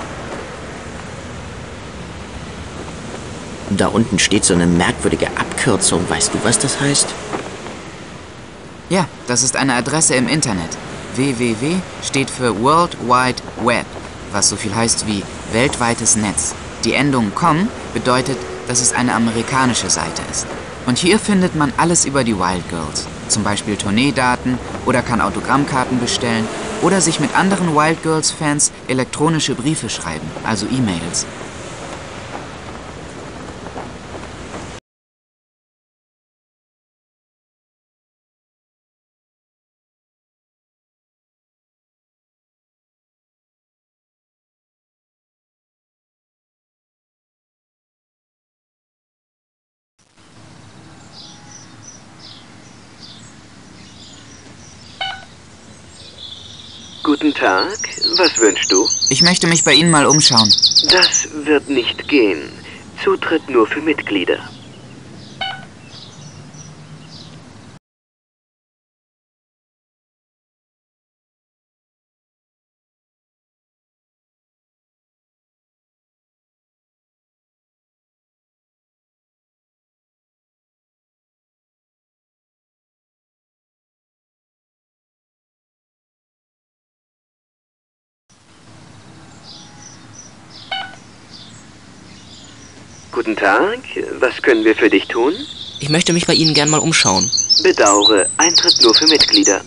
Da unten steht so eine merkwürdige Abkürzung. Weißt du, was das heißt? Ja, das ist eine Adresse im Internet. w w w steht für World Wide Web, was so viel heißt wie weltweites Netz. Die Endung com bedeutet, dass es eine amerikanische Seite ist. Und hier findet man alles über die Wild Girls. Zum Beispiel Tourneedaten oder kann Autogrammkarten bestellen oder sich mit anderen Wild Girls-Fans elektronische Briefe schreiben, also E-Mails. Guten Tag, was wünschst du? Ich möchte mich bei Ihnen mal umschauen. Das wird nicht gehen. Zutritt nur für Mitglieder. Guten Tag, was können wir für dich tun? Ich möchte mich bei Ihnen gern mal umschauen. Bedauere, Eintritt nur für Mitglieder.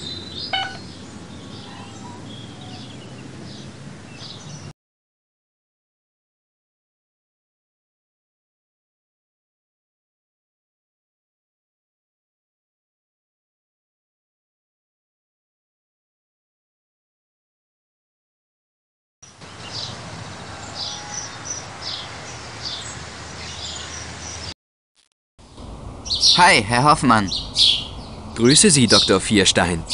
Hi, Herr Hoffmann. Grüße Sie, Doktor Vierstein.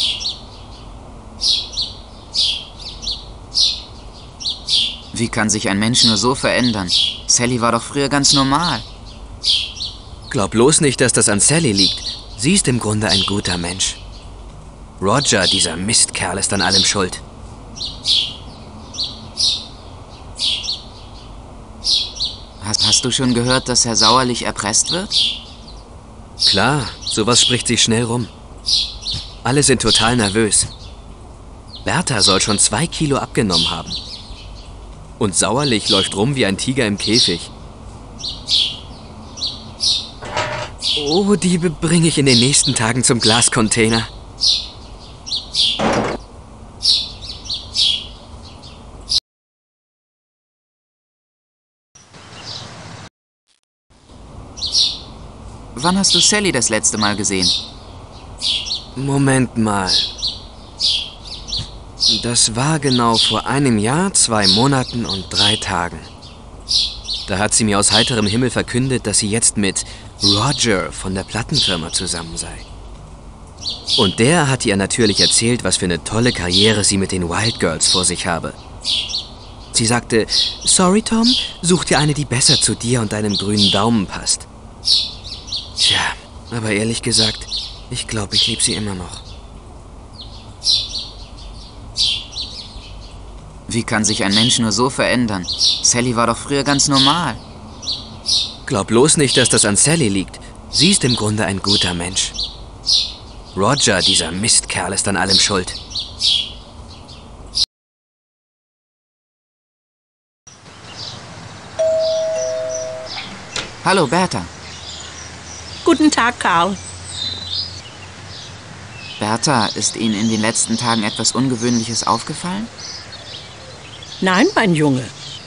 Wie kann sich ein Mensch nur so verändern? Sally war doch früher ganz normal. Glaub bloß nicht, dass das an Sally liegt. Sie ist im Grunde ein guter Mensch. Roger, dieser Mistkerl, ist an allem schuld. Hast, hast du schon gehört, dass Herr Sauerlich erpresst wird? Klar, sowas spricht sich schnell rum. Alle sind total nervös. Bertha soll schon zwei Kilo abgenommen haben. Und Sauerlich läuft rum wie ein Tiger im Käfig. Oh, die bringe ich in den nächsten Tagen zum Glascontainer. wann hast du Sally das letzte Mal gesehen? Moment mal. Das war genau vor einem Jahr, zwei Monaten und drei Tagen. Da hat sie mir aus heiterem Himmel verkündet, dass sie jetzt mit Roger von der Plattenfirma zusammen sei. Und der hat ihr natürlich erzählt, was für eine tolle Karriere sie mit den Wild Girls vor sich habe. Sie sagte, sorry Tom, such dir eine, die besser zu dir und deinem grünen Daumen passt. Tja, aber ehrlich gesagt, ich glaube, ich liebe sie immer noch. Wie kann sich ein Mensch nur so verändern? Sally war doch früher ganz normal. Glaub bloß nicht, dass das an Sally liegt. Sie ist im Grunde ein guter Mensch. Roger, dieser Mistkerl, ist an allem schuld. Hallo, Bertha. Guten Tag, Karl. Bertha, ist Ihnen in den letzten Tagen etwas Ungewöhnliches aufgefallen? Nein, mein Junge.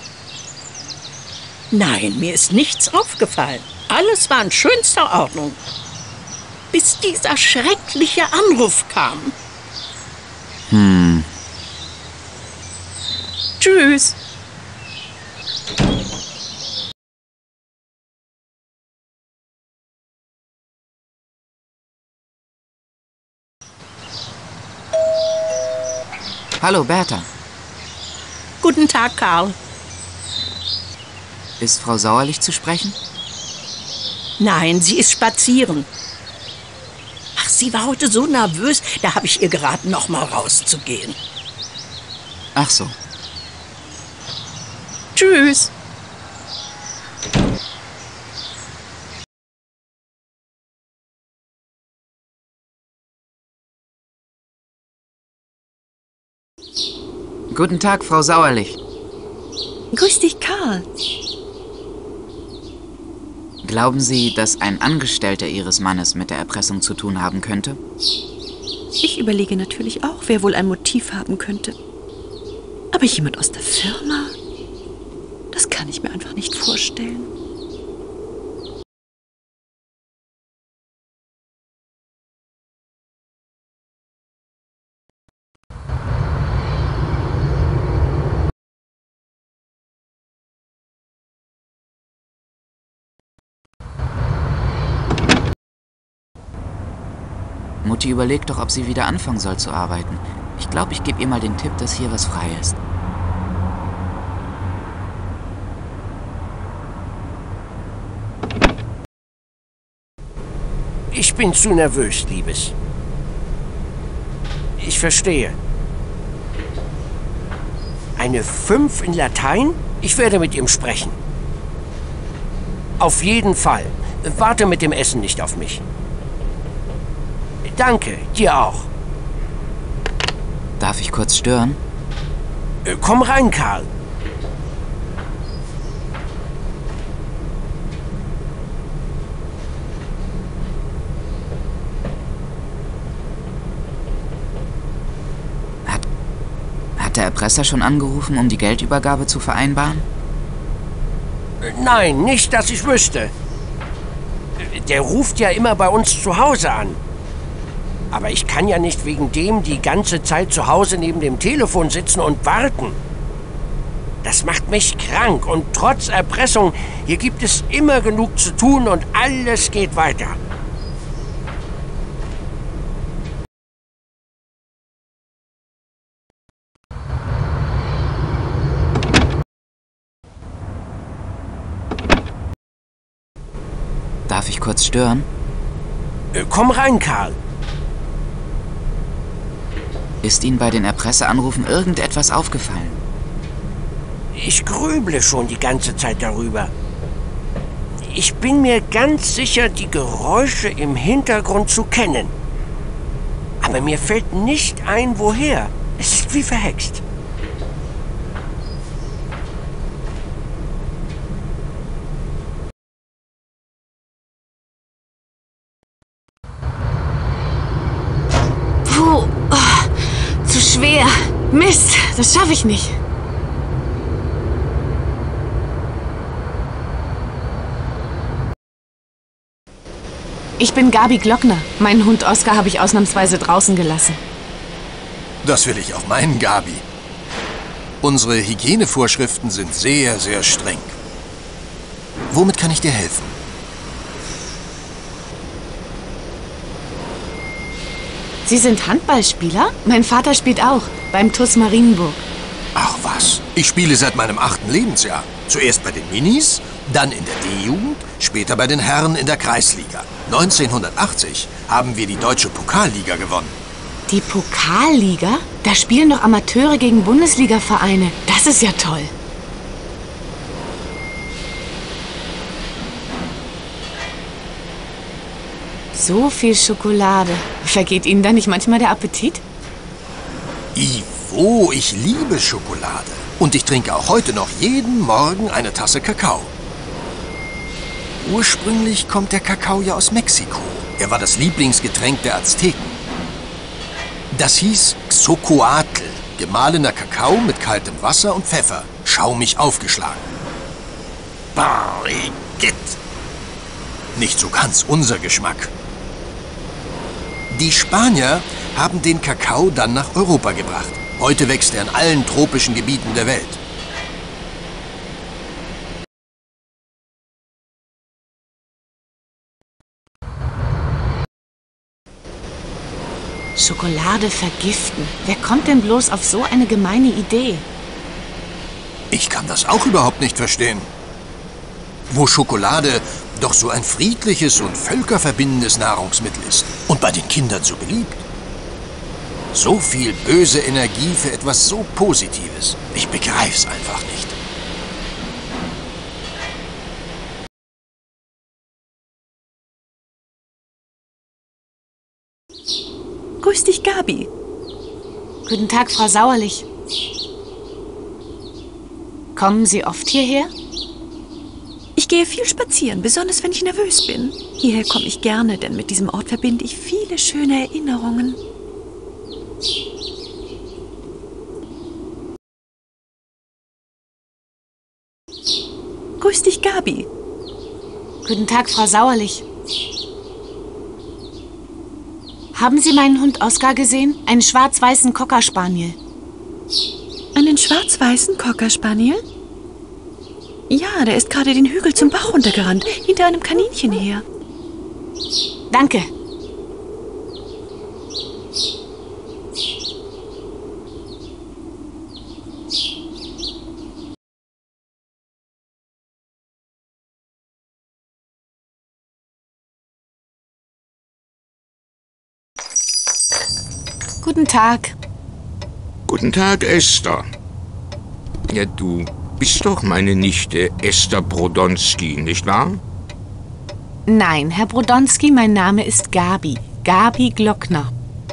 Nein, mir ist nichts aufgefallen. Alles war in schönster Ordnung. Bis dieser schreckliche Anruf kam. Hm. Tschüss. Hallo, Bertha. Guten Tag, Karl. Ist Frau Sauerlich zu sprechen? Nein, sie ist spazieren. Ach, sie war heute so nervös, da habe ich ihr geraten, noch mal rauszugehen. Ach so. Tschüss. Guten Tag, Frau Sauerlich. Grüß dich, Karl. Glauben Sie, dass ein Angestellter Ihres Mannes mit der Erpressung zu tun haben könnte? Ich überlege natürlich auch, wer wohl ein Motiv haben könnte. Aber jemand aus der Firma? Das kann ich mir einfach nicht vorstellen. Mutti überlegt doch, ob sie wieder anfangen soll zu arbeiten. Ich glaube, ich gebe ihr mal den Tipp, dass hier was frei ist. Ich bin zu nervös, Liebes. Ich verstehe. Eine fünf in Latein? Ich werde mit ihm sprechen. Auf jeden Fall. Warte mit dem Essen nicht auf mich. Danke, dir auch. Darf ich kurz stören? Äh, komm rein, Karl. Hat, hat der Erpresser schon angerufen, um die Geldübergabe zu vereinbaren? Äh, nein, nicht, dass ich wüsste. Äh, Der ruft ja immer bei uns zu Hause an. Aber ich kann ja nicht wegen dem die ganze Zeit zu Hause neben dem Telefon sitzen und warten. Das macht mich krank und trotz Erpressung, hier gibt es immer genug zu tun und alles geht weiter. Darf ich kurz stören? Äh, komm rein, Karl. Ist Ihnen bei den Erpresseranrufen irgendetwas aufgefallen? Ich grüble schon die ganze Zeit darüber. Ich bin mir ganz sicher, die Geräusche im Hintergrund zu kennen. Aber mir fällt nicht ein, woher. Es ist wie verhext. Puh, oh, zu schwer. Mist, das schaffe ich nicht. Ich bin Gabi Glockner. Meinen Hund Oskar habe ich ausnahmsweise draußen gelassen. Das will ich auch meinen, Gabi. Unsere Hygienevorschriften sind sehr, sehr streng. Womit kann ich dir helfen? Sie sind Handballspieler? Mein Vater spielt auch, beim T U S Marienburg. Ach was, ich spiele seit meinem achten Lebensjahr. Zuerst bei den Minis, dann in der D-Jugend, später bei den Herren in der Kreisliga. neunzehnhundertachtzig haben wir die Deutsche Pokalliga gewonnen. Die Pokalliga? Da spielen doch Amateure gegen Bundesliga-Vereine. Das ist ja toll. So viel Schokolade. Vergeht Ihnen da nicht manchmal der Appetit? Ivo, ich liebe Schokolade. Und ich trinke auch heute noch jeden Morgen eine Tasse Kakao. Ursprünglich kommt der Kakao ja aus Mexiko. Er war das Lieblingsgetränk der Azteken. Das hieß Xocoatl, gemahlener Kakao mit kaltem Wasser und Pfeffer, schaumig aufgeschlagen. Barriget. Nicht so ganz unser Geschmack. Die Spanier haben den Kakao dann nach Europa gebracht. Heute wächst er in allen tropischen Gebieten der Welt. Schokolade vergiften. Wer kommt denn bloß auf so eine gemeine Idee? Ich kann das auch überhaupt nicht verstehen. Wo Schokolade doch so ein friedliches und völkerverbindendes Nahrungsmittel ist und bei den Kindern so beliebt. So viel böse Energie für etwas so Positives. Ich begreif's einfach nicht. Grüß dich, Gabi. Guten Tag, Frau Sauerlich. Kommen Sie oft hierher? Ich gehe viel spazieren, besonders wenn ich nervös bin. Hierher komme ich gerne, denn mit diesem Ort verbinde ich viele schöne Erinnerungen. Grüß dich, Gabi. Guten Tag, Frau Sauerlich. Haben Sie meinen Hund Oskar gesehen? Einen schwarz-weißen Cocker Spaniel. Einen schwarz-weißen Cocker Spaniel? Ja, der ist gerade den Hügel zum Bach runtergerannt, hinter einem Kaninchen her. Danke. Guten Tag. Guten Tag, Esther. Ja, du bist doch meine Nichte Esther Brodonski, nicht wahr? Nein, Herr Brodonski, mein Name ist Gabi. Gabi Glockner.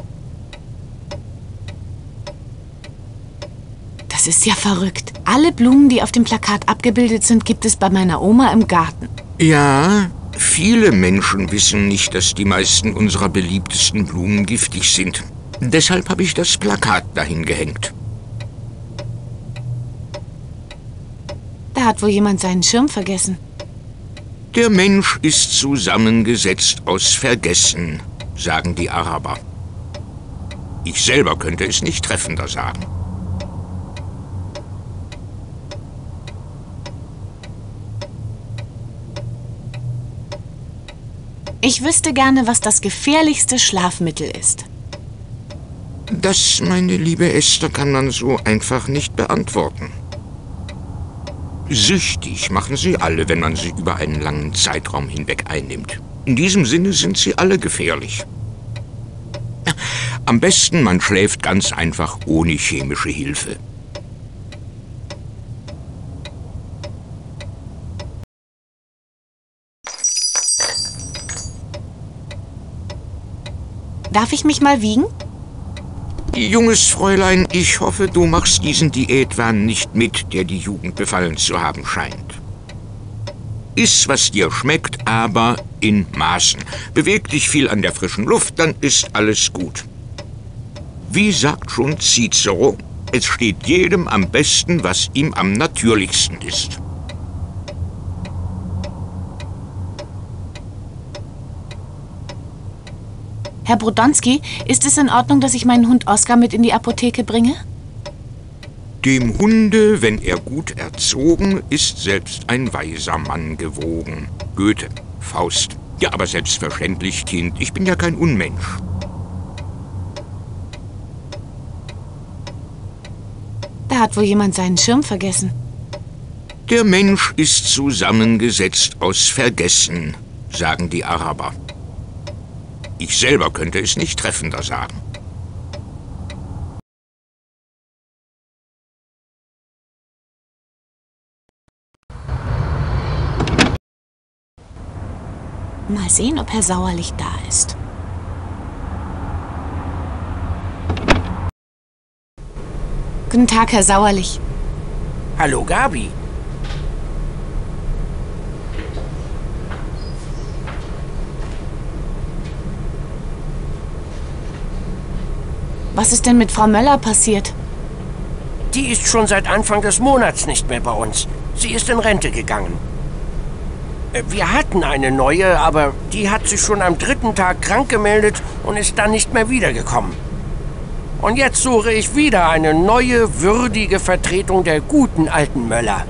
Das ist ja verrückt. Alle Blumen, die auf dem Plakat abgebildet sind, gibt es bei meiner Oma im Garten. Ja, viele Menschen wissen nicht, dass die meisten unserer beliebtesten Blumen giftig sind. Deshalb habe ich das Plakat dahin gehängt. Da hat wohl jemand seinen Schirm vergessen. Der Mensch ist zusammengesetzt aus Vergessen, sagen die Araber. Ich selber könnte es nicht treffender sagen. Ich wüsste gerne, was das gefährlichste Schlafmittel ist. Das, meine liebe Esther, kann man so einfach nicht beantworten. Süchtig machen sie alle, wenn man sie über einen langen Zeitraum hinweg einnimmt. In diesem Sinne sind sie alle gefährlich. Am besten, man schläft ganz einfach ohne chemische Hilfe. Darf ich mich mal wiegen? Junges Fräulein, ich hoffe, du machst diesen Diätwahn nicht mit, der die Jugend befallen zu haben scheint. Iss, was dir schmeckt, aber in Maßen. Beweg dich viel an der frischen Luft, dann ist alles gut. Wie sagt schon Cicero, es steht jedem am besten, was ihm am natürlichsten ist. Herr Brodonski, ist es in Ordnung, dass ich meinen Hund Oskar mit in die Apotheke bringe? Dem Hunde, wenn er gut erzogen, ist selbst ein weiser Mann gewogen. Goethe, Faust. Ja, aber selbstverständlich, Kind, ich bin ja kein Unmensch. Da hat wohl jemand seinen Schirm vergessen. Der Mensch ist zusammengesetzt aus Vergessen, sagen die Araber. Ich selber könnte es nicht treffender sagen. Mal sehen, ob Herr Sauerlich da ist. Guten Tag, Herr Sauerlich. Hallo, Gabi. Was ist denn mit Frau Möller passiert? Die ist schon seit Anfang des Monats nicht mehr bei uns. Sie ist in Rente gegangen. Wir hatten eine neue, aber die hat sich schon am dritten Tag krank gemeldet und ist dann nicht mehr wiedergekommen. Und jetzt suche ich wieder eine neue, würdige Vertretung der guten alten Möller.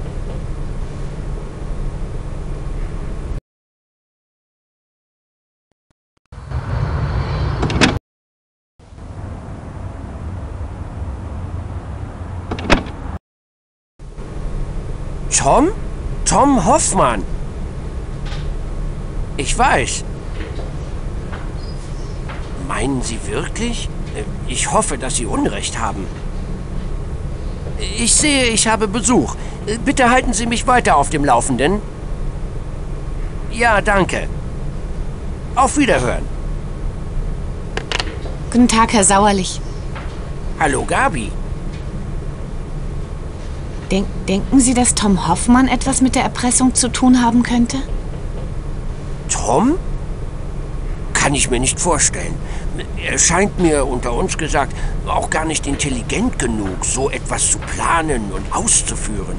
Tom? Tom Hoffmann. Ich weiß. Meinen Sie wirklich? Ich hoffe, dass Sie Unrecht haben. Ich sehe, ich habe Besuch. Bitte halten Sie mich weiter auf dem Laufenden. Ja, danke. Auf Wiederhören. Guten Tag, Herr Sauerlich. Hallo, Gabi. Denk, denken Sie, dass Tom Hoffmann etwas mit der Erpressung zu tun haben könnte? Tom? Kann ich mir nicht vorstellen. Er scheint mir, unter uns gesagt, auch gar nicht intelligent genug, so etwas zu planen und auszuführen.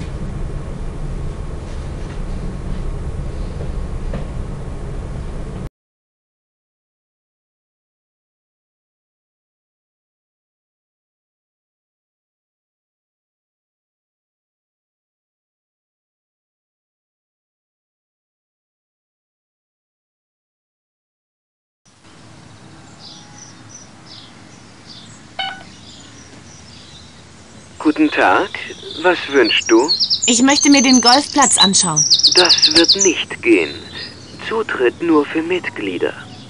Guten Tag, was wünschst du? Ich möchte mir den Golfplatz anschauen. Das wird nicht gehen. Zutritt nur für Mitglieder.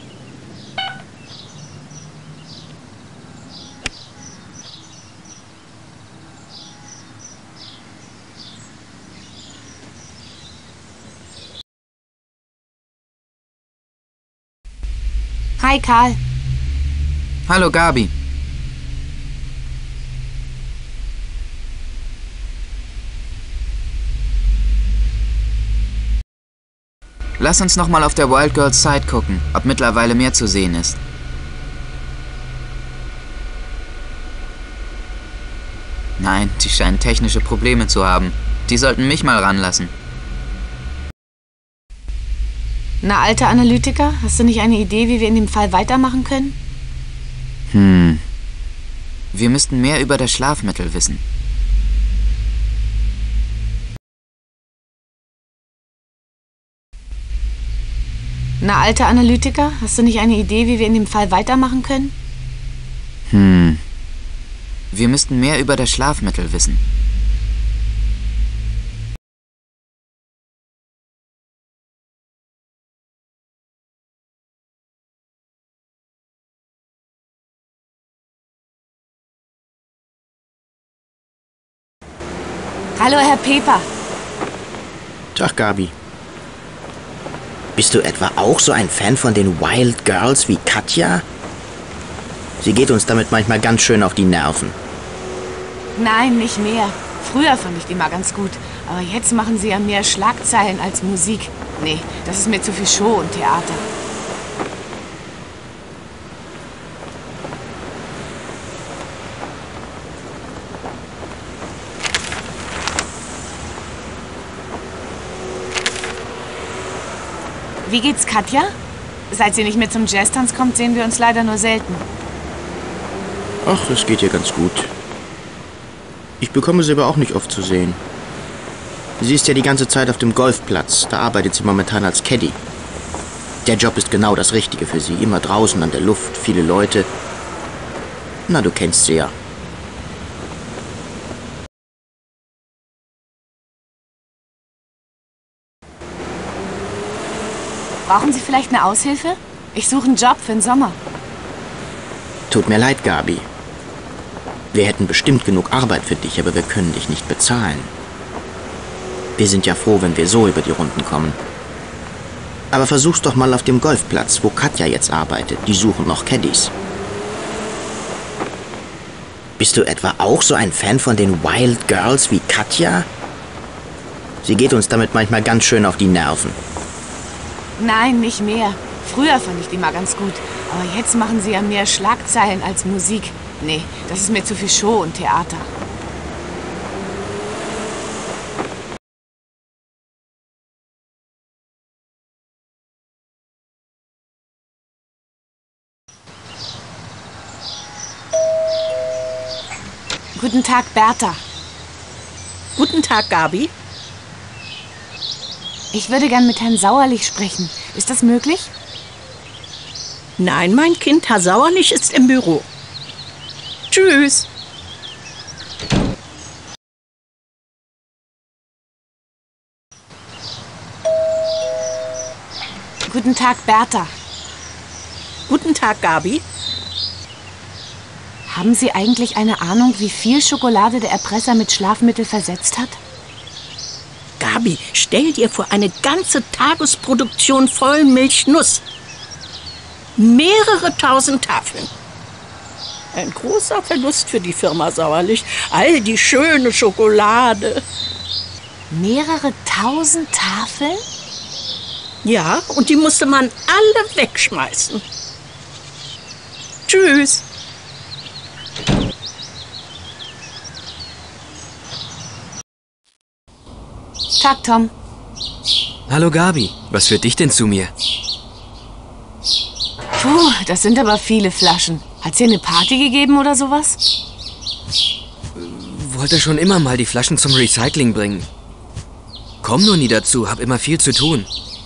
Hi, Karl. Hallo, Gabi. Lass uns noch mal auf der Wild Girls Site gucken, ob mittlerweile mehr zu sehen ist. Nein, die scheinen technische Probleme zu haben. Die sollten mich mal ranlassen. Na, alter Analytiker, hast du nicht eine Idee, wie wir in dem Fall weitermachen können? Hm. Wir müssten mehr über das Schlafmittel wissen. Na, alter Analytiker, hast du nicht eine Idee, wie wir in dem Fall weitermachen können? Hm. Wir müssten mehr über das Schlafmittel wissen. Hallo, Herr Peper. Tag, Gabi. Bist du etwa auch so ein Fan von den Wild Girls wie Katja? Sie geht uns damit manchmal ganz schön auf die Nerven. Nein, nicht mehr. Früher fand ich die mal ganz gut. Aber jetzt machen sie ja mehr Schlagzeilen als Musik. Nee, das ist mir zu viel Show und Theater. Wie geht's Katja? Seit sie nicht mehr zum Jazztanz kommt, sehen wir uns leider nur selten. Ach, das geht ihr ganz gut. Ich bekomme sie aber auch nicht oft zu sehen. Sie ist ja die ganze Zeit auf dem Golfplatz. Da arbeitet sie momentan als Caddy. Der Job ist genau das Richtige für sie. Immer draußen an der Luft, viele Leute. Na, du kennst sie ja. Brauchen Sie vielleicht eine Aushilfe? Ich suche einen Job für den Sommer. Tut mir leid, Gabi. Wir hätten bestimmt genug Arbeit für dich, aber wir können dich nicht bezahlen. Wir sind ja froh, wenn wir so über die Runden kommen. Aber versuch's doch mal auf dem Golfplatz, wo Katja jetzt arbeitet. Die suchen noch Caddies. Bist du etwa auch so ein Fan von den Wild Girls wie Katja? Sie geht uns damit manchmal ganz schön auf die Nerven. Nein, nicht mehr. Früher fand ich die mal ganz gut. Aber jetzt machen sie ja mehr Schlagzeilen als Musik. Nee, das ist mir zu viel Show und Theater. Guten Tag, Bertha. Guten Tag, Gabi. Ich würde gern mit Herrn Sauerlich sprechen. Ist das möglich? Nein, mein Kind, Herr Sauerlich ist im Büro. Tschüss. Guten Tag, Bertha. Guten Tag, Gabi. Haben Sie eigentlich eine Ahnung, wie viel Schokolade der Erpresser mit Schlafmittel versetzt hat? Gabi, stell dir vor, eine ganze Tagesproduktion Vollmilchnuss. Mehrere tausend Tafeln. Ein großer Verlust für die Firma Sauerlich. All die schöne Schokolade. Mehrere tausend Tafeln? Ja, und die musste man alle wegschmeißen. Tschüss. Tag, Tom. Hallo Gabi, was führt dich denn zu mir? Puh, das sind aber viele Flaschen. Hat's hier eine Party gegeben oder sowas? Wollte schon immer mal die Flaschen zum Recycling bringen. Komm nur nie dazu, hab immer viel zu tun.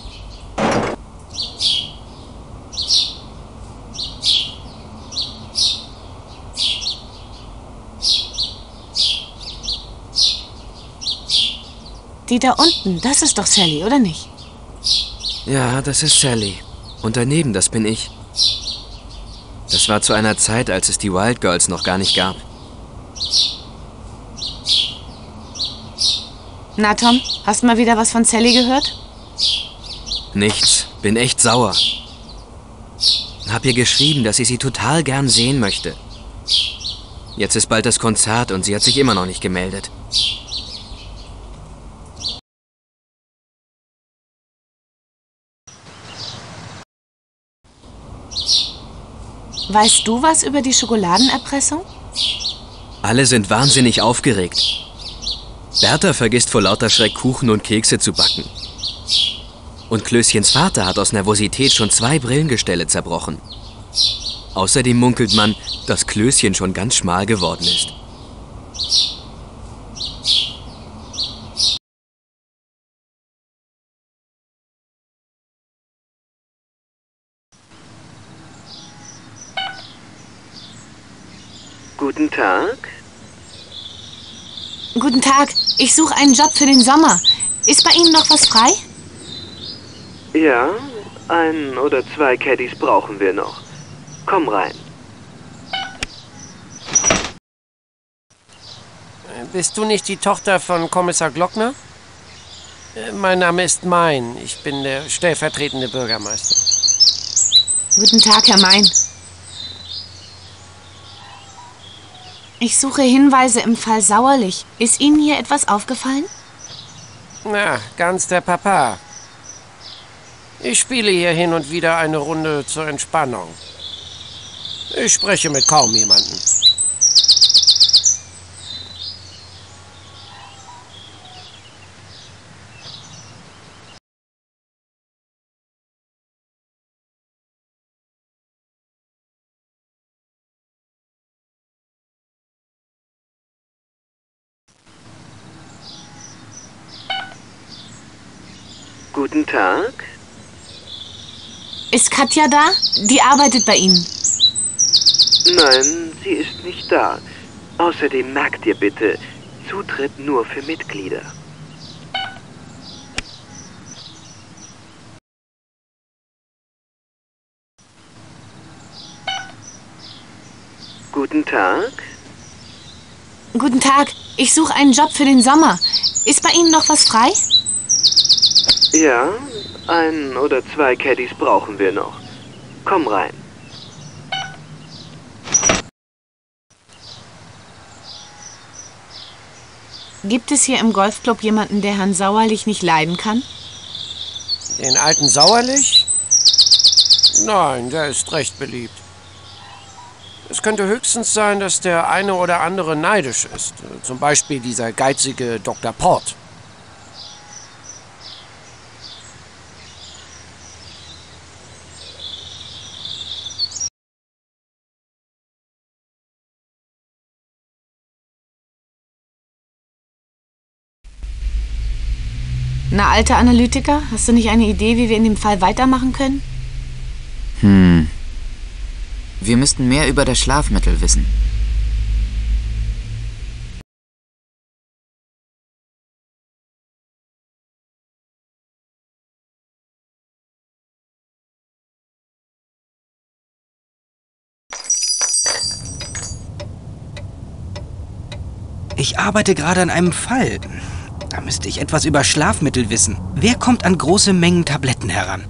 Die da unten, das ist doch Sally, oder nicht? Ja, das ist Sally. Und daneben, das bin ich. Das war zu einer Zeit, als es die Wild Girls noch gar nicht gab. Na, Tom, hast mal wieder was von Sally gehört? Nichts. Bin echt sauer. Hab ihr geschrieben, dass ich sie total gern sehen möchte. Jetzt ist bald das Konzert und sie hat sich immer noch nicht gemeldet. Weißt du was über die Schokoladenerpressung? Alle sind wahnsinnig aufgeregt. Bertha vergisst vor lauter Schreck Kuchen und Kekse zu backen. Und Klößchens Vater hat aus Nervosität schon zwei Brillengestelle zerbrochen. Außerdem munkelt man, dass Klößchen schon ganz schmal geworden ist. Guten Tag. Guten Tag, ich suche einen Job für den Sommer. Ist bei Ihnen noch was frei? Ja, ein oder zwei Caddies brauchen wir noch. Komm rein. Bist du nicht die Tochter von Kommissar Glockner? Mein Name ist Mein. Ich bin der stellvertretende Bürgermeister. Guten Tag, Herr Mein. Ich suche Hinweise im Fall Sauerlich. Ist Ihnen hier etwas aufgefallen? Na, ganz der Papa. Ich spiele hier hin und wieder eine Runde zur Entspannung. Ich spreche mit kaum jemandem. Guten Tag. Ist Katja da? Die arbeitet bei Ihnen. Nein, sie ist nicht da. Außerdem merkt ihr bitte, Zutritt nur für Mitglieder. Guten Tag. Guten Tag. Ich suche einen Job für den Sommer. Ist bei Ihnen noch was frei? Ja, ein oder zwei Caddies brauchen wir noch. Komm rein. Gibt es hier im Golfclub jemanden, der Herrn Sauerlich nicht leiden kann? Den alten Sauerlich? Nein, der ist recht beliebt. Es könnte höchstens sein, dass der eine oder andere neidisch ist. Zum Beispiel dieser geizige Doktor Port. Na, alter Analytiker, hast du nicht eine Idee, wie wir in dem Fall weitermachen können? Hm. Wir müssten mehr über das Schlafmittel wissen. Ich arbeite gerade an einem Fall. Da müsste ich etwas über Schlafmittel wissen. Wer kommt an große Mengen Tabletten heran?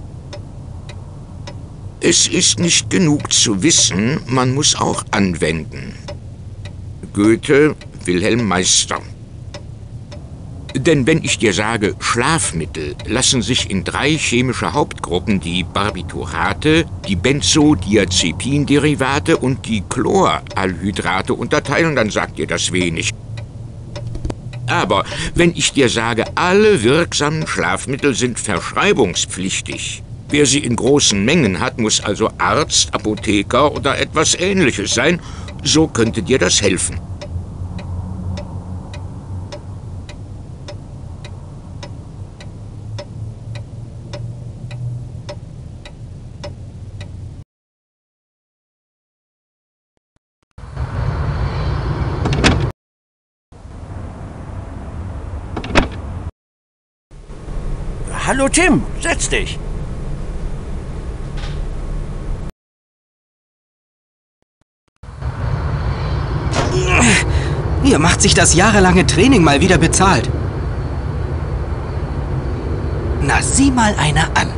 Es ist nicht genug zu wissen, man muss auch anwenden. Goethe, Wilhelm Meister. Denn wenn ich dir sage, Schlafmittel lassen sich in drei chemische Hauptgruppen, die Barbiturate, die Benzodiazepinderivate und die Chloralhydrate unterteilen, dann sagt dir das wenig. Aber wenn ich dir sage, alle wirksamen Schlafmittel sind verschreibungspflichtig, wer sie in großen Mengen hat, muss also Arzt, Apotheker oder etwas Ähnliches sein, so könnte dir das helfen. Hallo Tim, setz dich. Hier macht sich das jahrelange Training mal wieder bezahlt. Na, sieh mal einer an.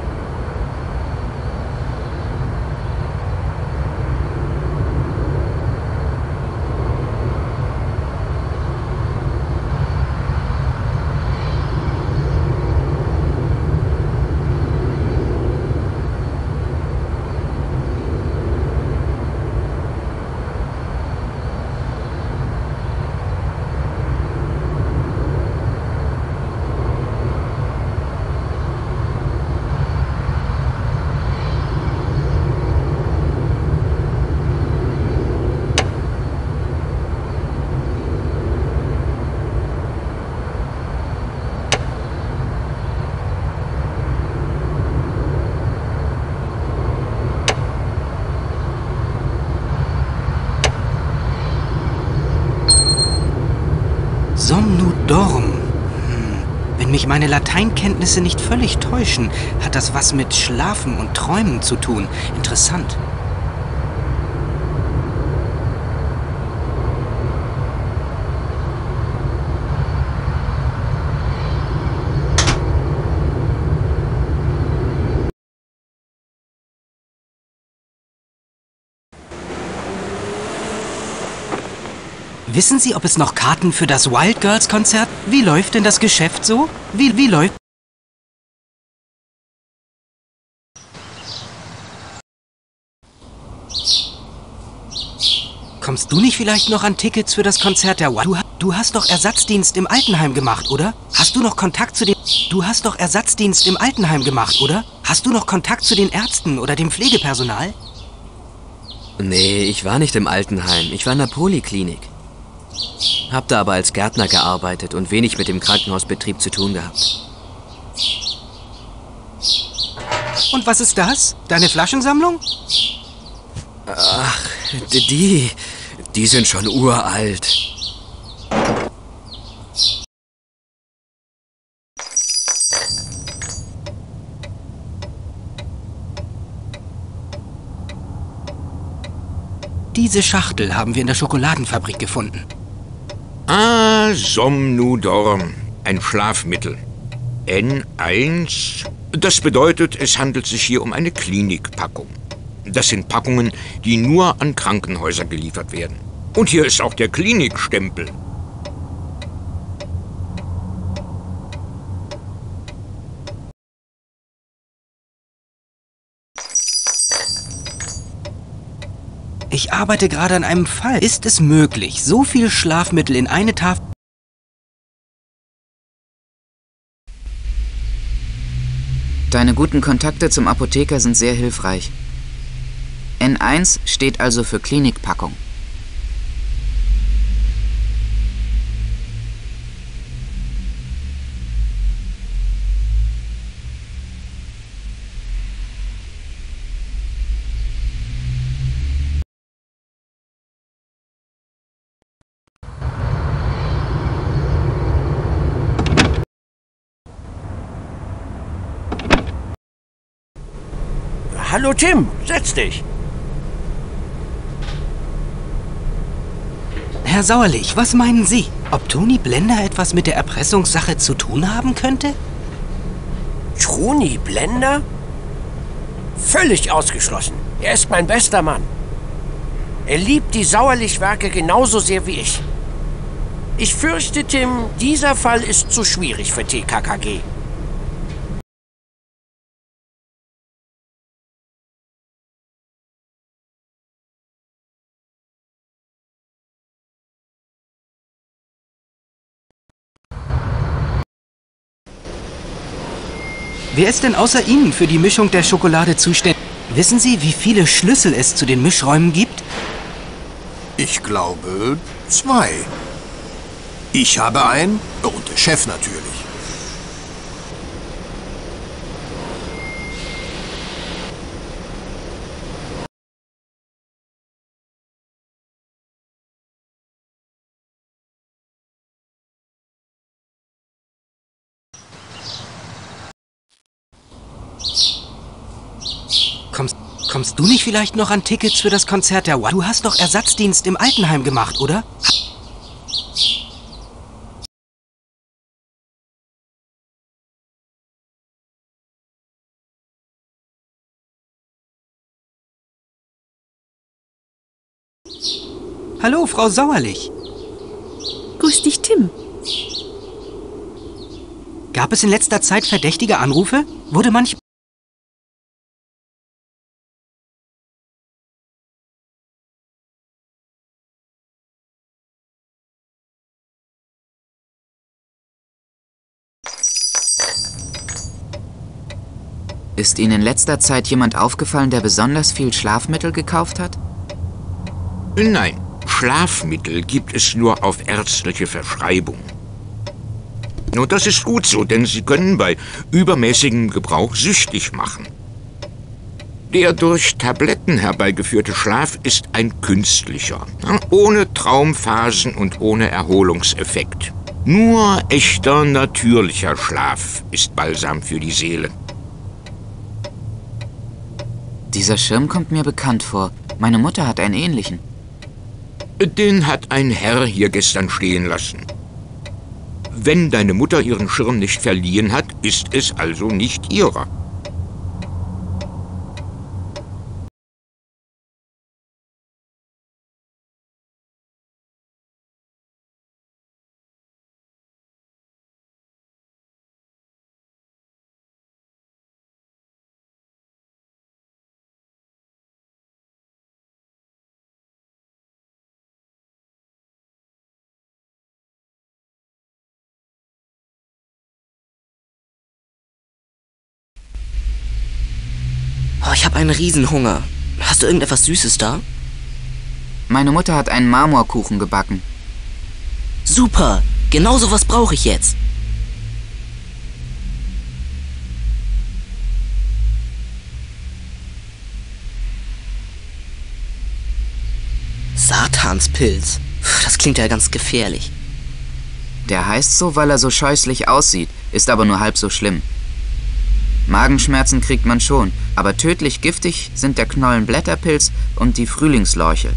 Somnodorm. Hm. Wenn mich meine Lateinkenntnisse nicht völlig täuschen, hat das was mit Schlafen und Träumen zu tun. Interessant. Wissen Sie, ob es noch Karten für das Wild Girls Konzert? Wie läuft denn das Geschäft so? Wie, wie läuft... Kommst du nicht vielleicht noch an Tickets für das Konzert der Wild... Du, du hast doch Ersatzdienst im Altenheim gemacht, oder? Hast du noch Kontakt zu den... Du hast doch Ersatzdienst im Altenheim gemacht, oder? Hast du noch Kontakt zu den Ärzten oder dem Pflegepersonal? Nee, ich war nicht im Altenheim. Ich war in der Poliklinik. Hab da aber als Gärtner gearbeitet und wenig mit dem Krankenhausbetrieb zu tun gehabt. Und was ist das? Deine Flaschensammlung? Ach, die, die sind schon uralt. Diese Schachtel haben wir in der Schokoladenfabrik gefunden. Ah, Somnudorm, ein Schlafmittel. N eins, das bedeutet, es handelt sich hier um eine Klinikpackung. Das sind Packungen, die nur an Krankenhäuser geliefert werden. Und hier ist auch der Klinikstempel. Ich arbeite gerade an einem Fall. Ist es möglich, so viel Schlafmittel in eine Tafel... Deine guten Kontakte zum Apotheker sind sehr hilfreich. N eins steht also für Klinikpackung. Hallo Tim, setz dich. Herr Sauerlich, was meinen Sie? Ob Toni Blender etwas mit der Erpressungssache zu tun haben könnte? Toni Blender? Völlig ausgeschlossen. Er ist mein bester Mann. Er liebt die Sauerlich-Werke genauso sehr wie ich. Ich fürchte, Tim, dieser Fall ist zu schwierig für T K K G. Wer ist denn außer Ihnen für die Mischung der Schokolade zuständig? Wissen Sie, wie viele Schlüssel es zu den Mischräumen gibt? Ich glaube, zwei. Ich habe einen und der Chef natürlich. Kommst, kommst du nicht vielleicht noch an Tickets für das Konzert der One? Du hast doch Ersatzdienst im Altenheim gemacht, oder? Hallo, Frau Sauerlich. Grüß dich, Tim. Gab es in letzter Zeit verdächtige Anrufe? Wurde manch... Ist Ihnen in letzter Zeit jemand aufgefallen, der besonders viel Schlafmittel gekauft hat? Nein, Schlafmittel gibt es nur auf ärztliche Verschreibung. Nun, das ist gut so, denn sie können bei übermäßigem Gebrauch süchtig machen. Der durch Tabletten herbeigeführte Schlaf ist ein künstlicher, ohne Traumphasen und ohne Erholungseffekt. Nur echter, natürlicher Schlaf ist Balsam für die Seele. Dieser Schirm kommt mir bekannt vor. Meine Mutter hat einen ähnlichen. Den hat ein Herr hier gestern stehen lassen. Wenn deine Mutter ihren Schirm nicht verliehen hat, ist es also nicht ihrer. Oh, ich habe einen Riesenhunger. Hast du irgendetwas Süßes da? Meine Mutter hat einen Marmorkuchen gebacken. Super! Genau sowas brauche ich jetzt. Satanspilz. Das klingt ja ganz gefährlich. Der heißt so, weil er so scheußlich aussieht, ist aber nur halb so schlimm. Magenschmerzen kriegt man schon, aber tödlich giftig sind der Knollenblätterpilz und die Frühlingslorche.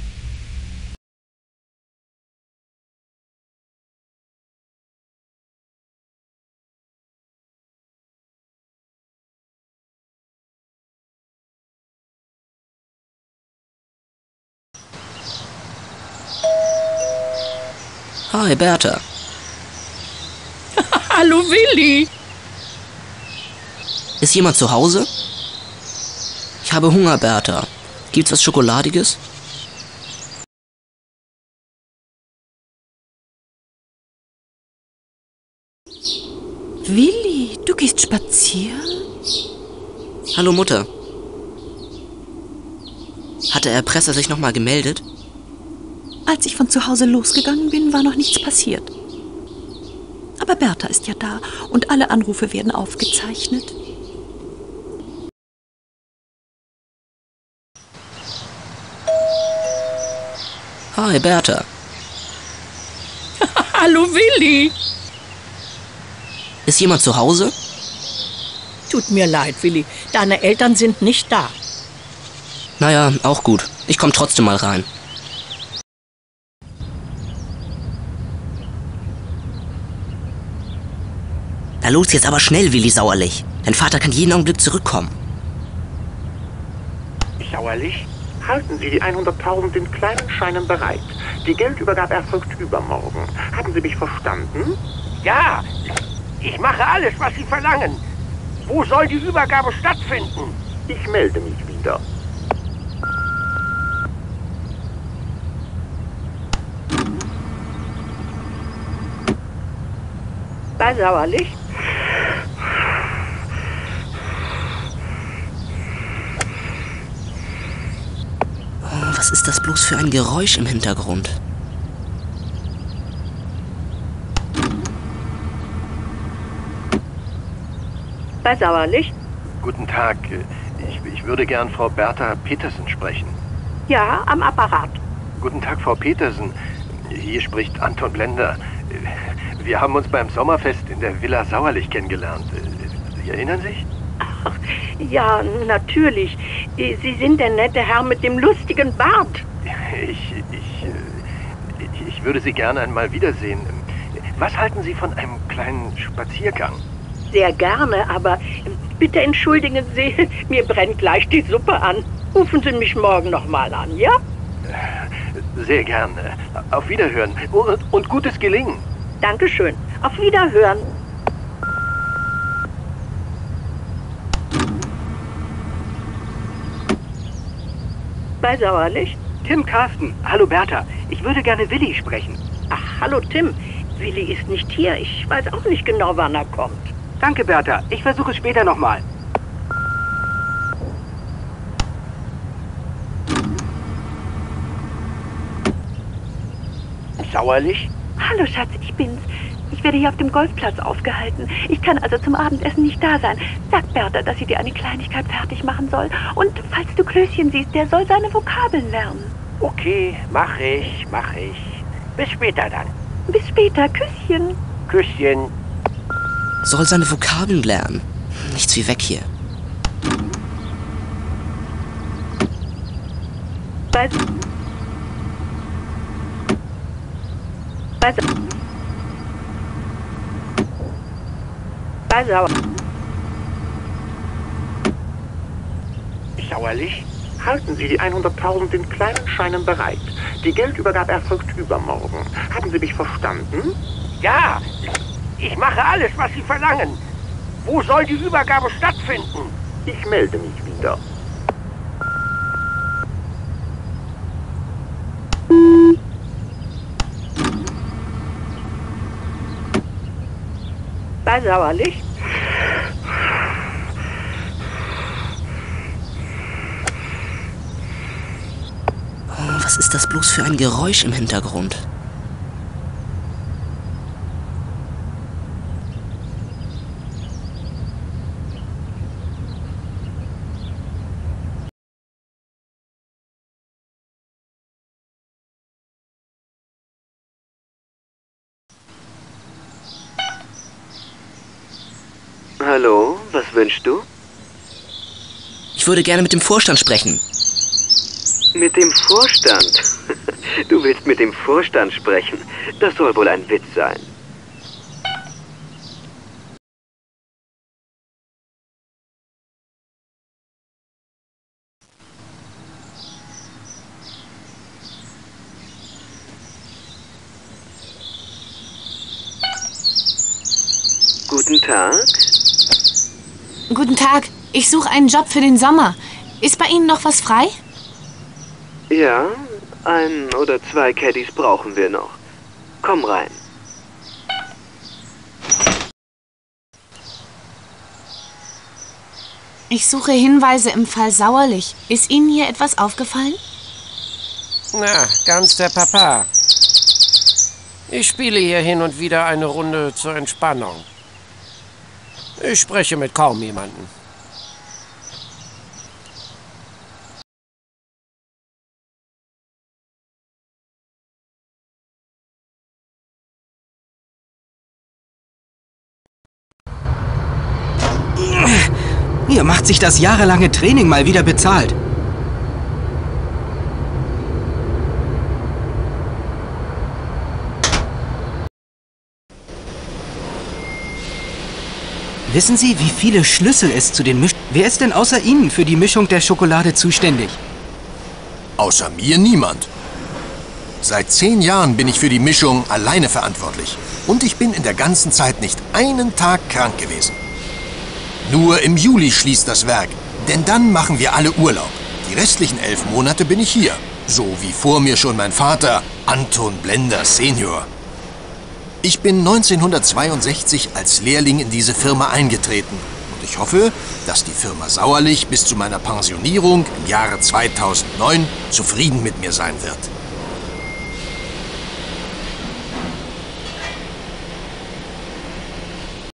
Hi, Bertha. Hallo, Willi. Ist jemand zu Hause? Ich habe Hunger, Bertha. Gibt's was Schokoladiges? Willi, du gehst spazieren? Hallo, Mutter. Hat der Erpresser sich nochmal gemeldet? Als ich von zu Hause losgegangen bin, war noch nichts passiert. Aber Bertha ist ja da und alle Anrufe werden aufgezeichnet. Hi, Bertha. Hallo, Willi. Ist jemand zu Hause? Tut mir leid, Willi. Deine Eltern sind nicht da. Naja, auch gut. Ich komm trotzdem mal rein. Na los, jetzt aber schnell, Willi Sauerlich. Dein Vater kann jeden Augenblick zurückkommen. Sauerlich, halten Sie die hunderttausend in kleinen Scheinen bereit. Die Geldübergabe erfolgt übermorgen. Haben Sie mich verstanden? Ja, ich mache alles, was Sie verlangen. Wo soll die Übergabe stattfinden? Ich melde mich wieder. Bei Sauerlich? Oh, was ist das bloß für ein Geräusch im Hintergrund? Bei Sauerlich? Guten Tag. Ich, ich würde gern Frau Bertha Petersen sprechen. Ja, am Apparat. Guten Tag, Frau Petersen. Hier spricht Anton Blender. Wir haben uns beim Sommerfest in der Villa Sauerlich kennengelernt. Sie erinnern sich? Ach, ja, natürlich. Sie sind der nette Herr mit dem lustigen Bart. Ich, ich, ich würde Sie gerne einmal wiedersehen. Was halten Sie von einem kleinen Spaziergang? Sehr gerne, aber bitte entschuldigen Sie, mir brennt gleich die Suppe an. Rufen Sie mich morgen nochmal an, ja? Sehr gerne. Auf Wiederhören und, und gutes Gelingen. Dankeschön. Auf Wiederhören. Bei Sauerlich? Tim Carsten. Hallo Bertha. Ich würde gerne Willi sprechen. Ach, hallo Tim. Willi ist nicht hier. Ich weiß auch nicht genau, wann er kommt. Danke, Bertha. Ich versuche es später nochmal. Sauerlich? Hallo Schatz, ich bin's. Ich werde hier auf dem Golfplatz aufgehalten. Ich kann also zum Abendessen nicht da sein. Sag Bertha, dass sie dir eine Kleinigkeit fertig machen soll. Und falls du Klößchen siehst, der soll seine Vokabeln lernen. Okay, mach ich, mach ich. Bis später dann. Bis später, Küsschen. Küsschen. Soll seine Vokabeln lernen. Nichts wie weg hier. Bei... Bei... Bei Sauer... Sauerlich, halten Sie die hunderttausend in kleinen Scheinen bereit. Die Geldübergabe erfolgt übermorgen. Haben Sie mich verstanden? Ja, ich mache alles, was Sie verlangen. Wo soll die Übergabe stattfinden? Ich melde mich wieder. Bei Sauerlich? Oh, was ist das bloß für ein Geräusch im Hintergrund? Hallo, was wünschst du? Ich würde gerne mit dem Vorstand sprechen. Mit dem Vorstand? Du willst mit dem Vorstand sprechen? Das soll wohl ein Witz sein. Guten Tag. Guten Tag. Ich suche einen Job für den Sommer. Ist bei Ihnen noch was frei? Ja, ein oder zwei Caddies brauchen wir noch. Komm rein. Ich suche Hinweise im Fall Sauerlich. Ist Ihnen hier etwas aufgefallen? Na, ganz der Papa. Ich spiele hier hin und wieder eine Runde zur Entspannung. Ich spreche mit kaum jemandem. Hier macht sich das jahrelange Training mal wieder bezahlt. Wissen Sie, wie viele Schlüssel es zu den Misch... Wer ist denn außer Ihnen für die Mischung der Schokolade zuständig? Außer mir niemand. Seit zehn Jahren bin ich für die Mischung alleine verantwortlich. Und ich bin in der ganzen Zeit nicht einen Tag krank gewesen. Nur im Juli schließt das Werk, denn dann machen wir alle Urlaub. Die restlichen elf Monate bin ich hier. So wie vor mir schon mein Vater, Anton Blender Senior. Ich bin neunzehnhundertzweiundsechzig als Lehrling in diese Firma eingetreten. Und ich hoffe, dass die Firma Sauerlich bis zu meiner Pensionierung im Jahre zweitausendneun zufrieden mit mir sein wird.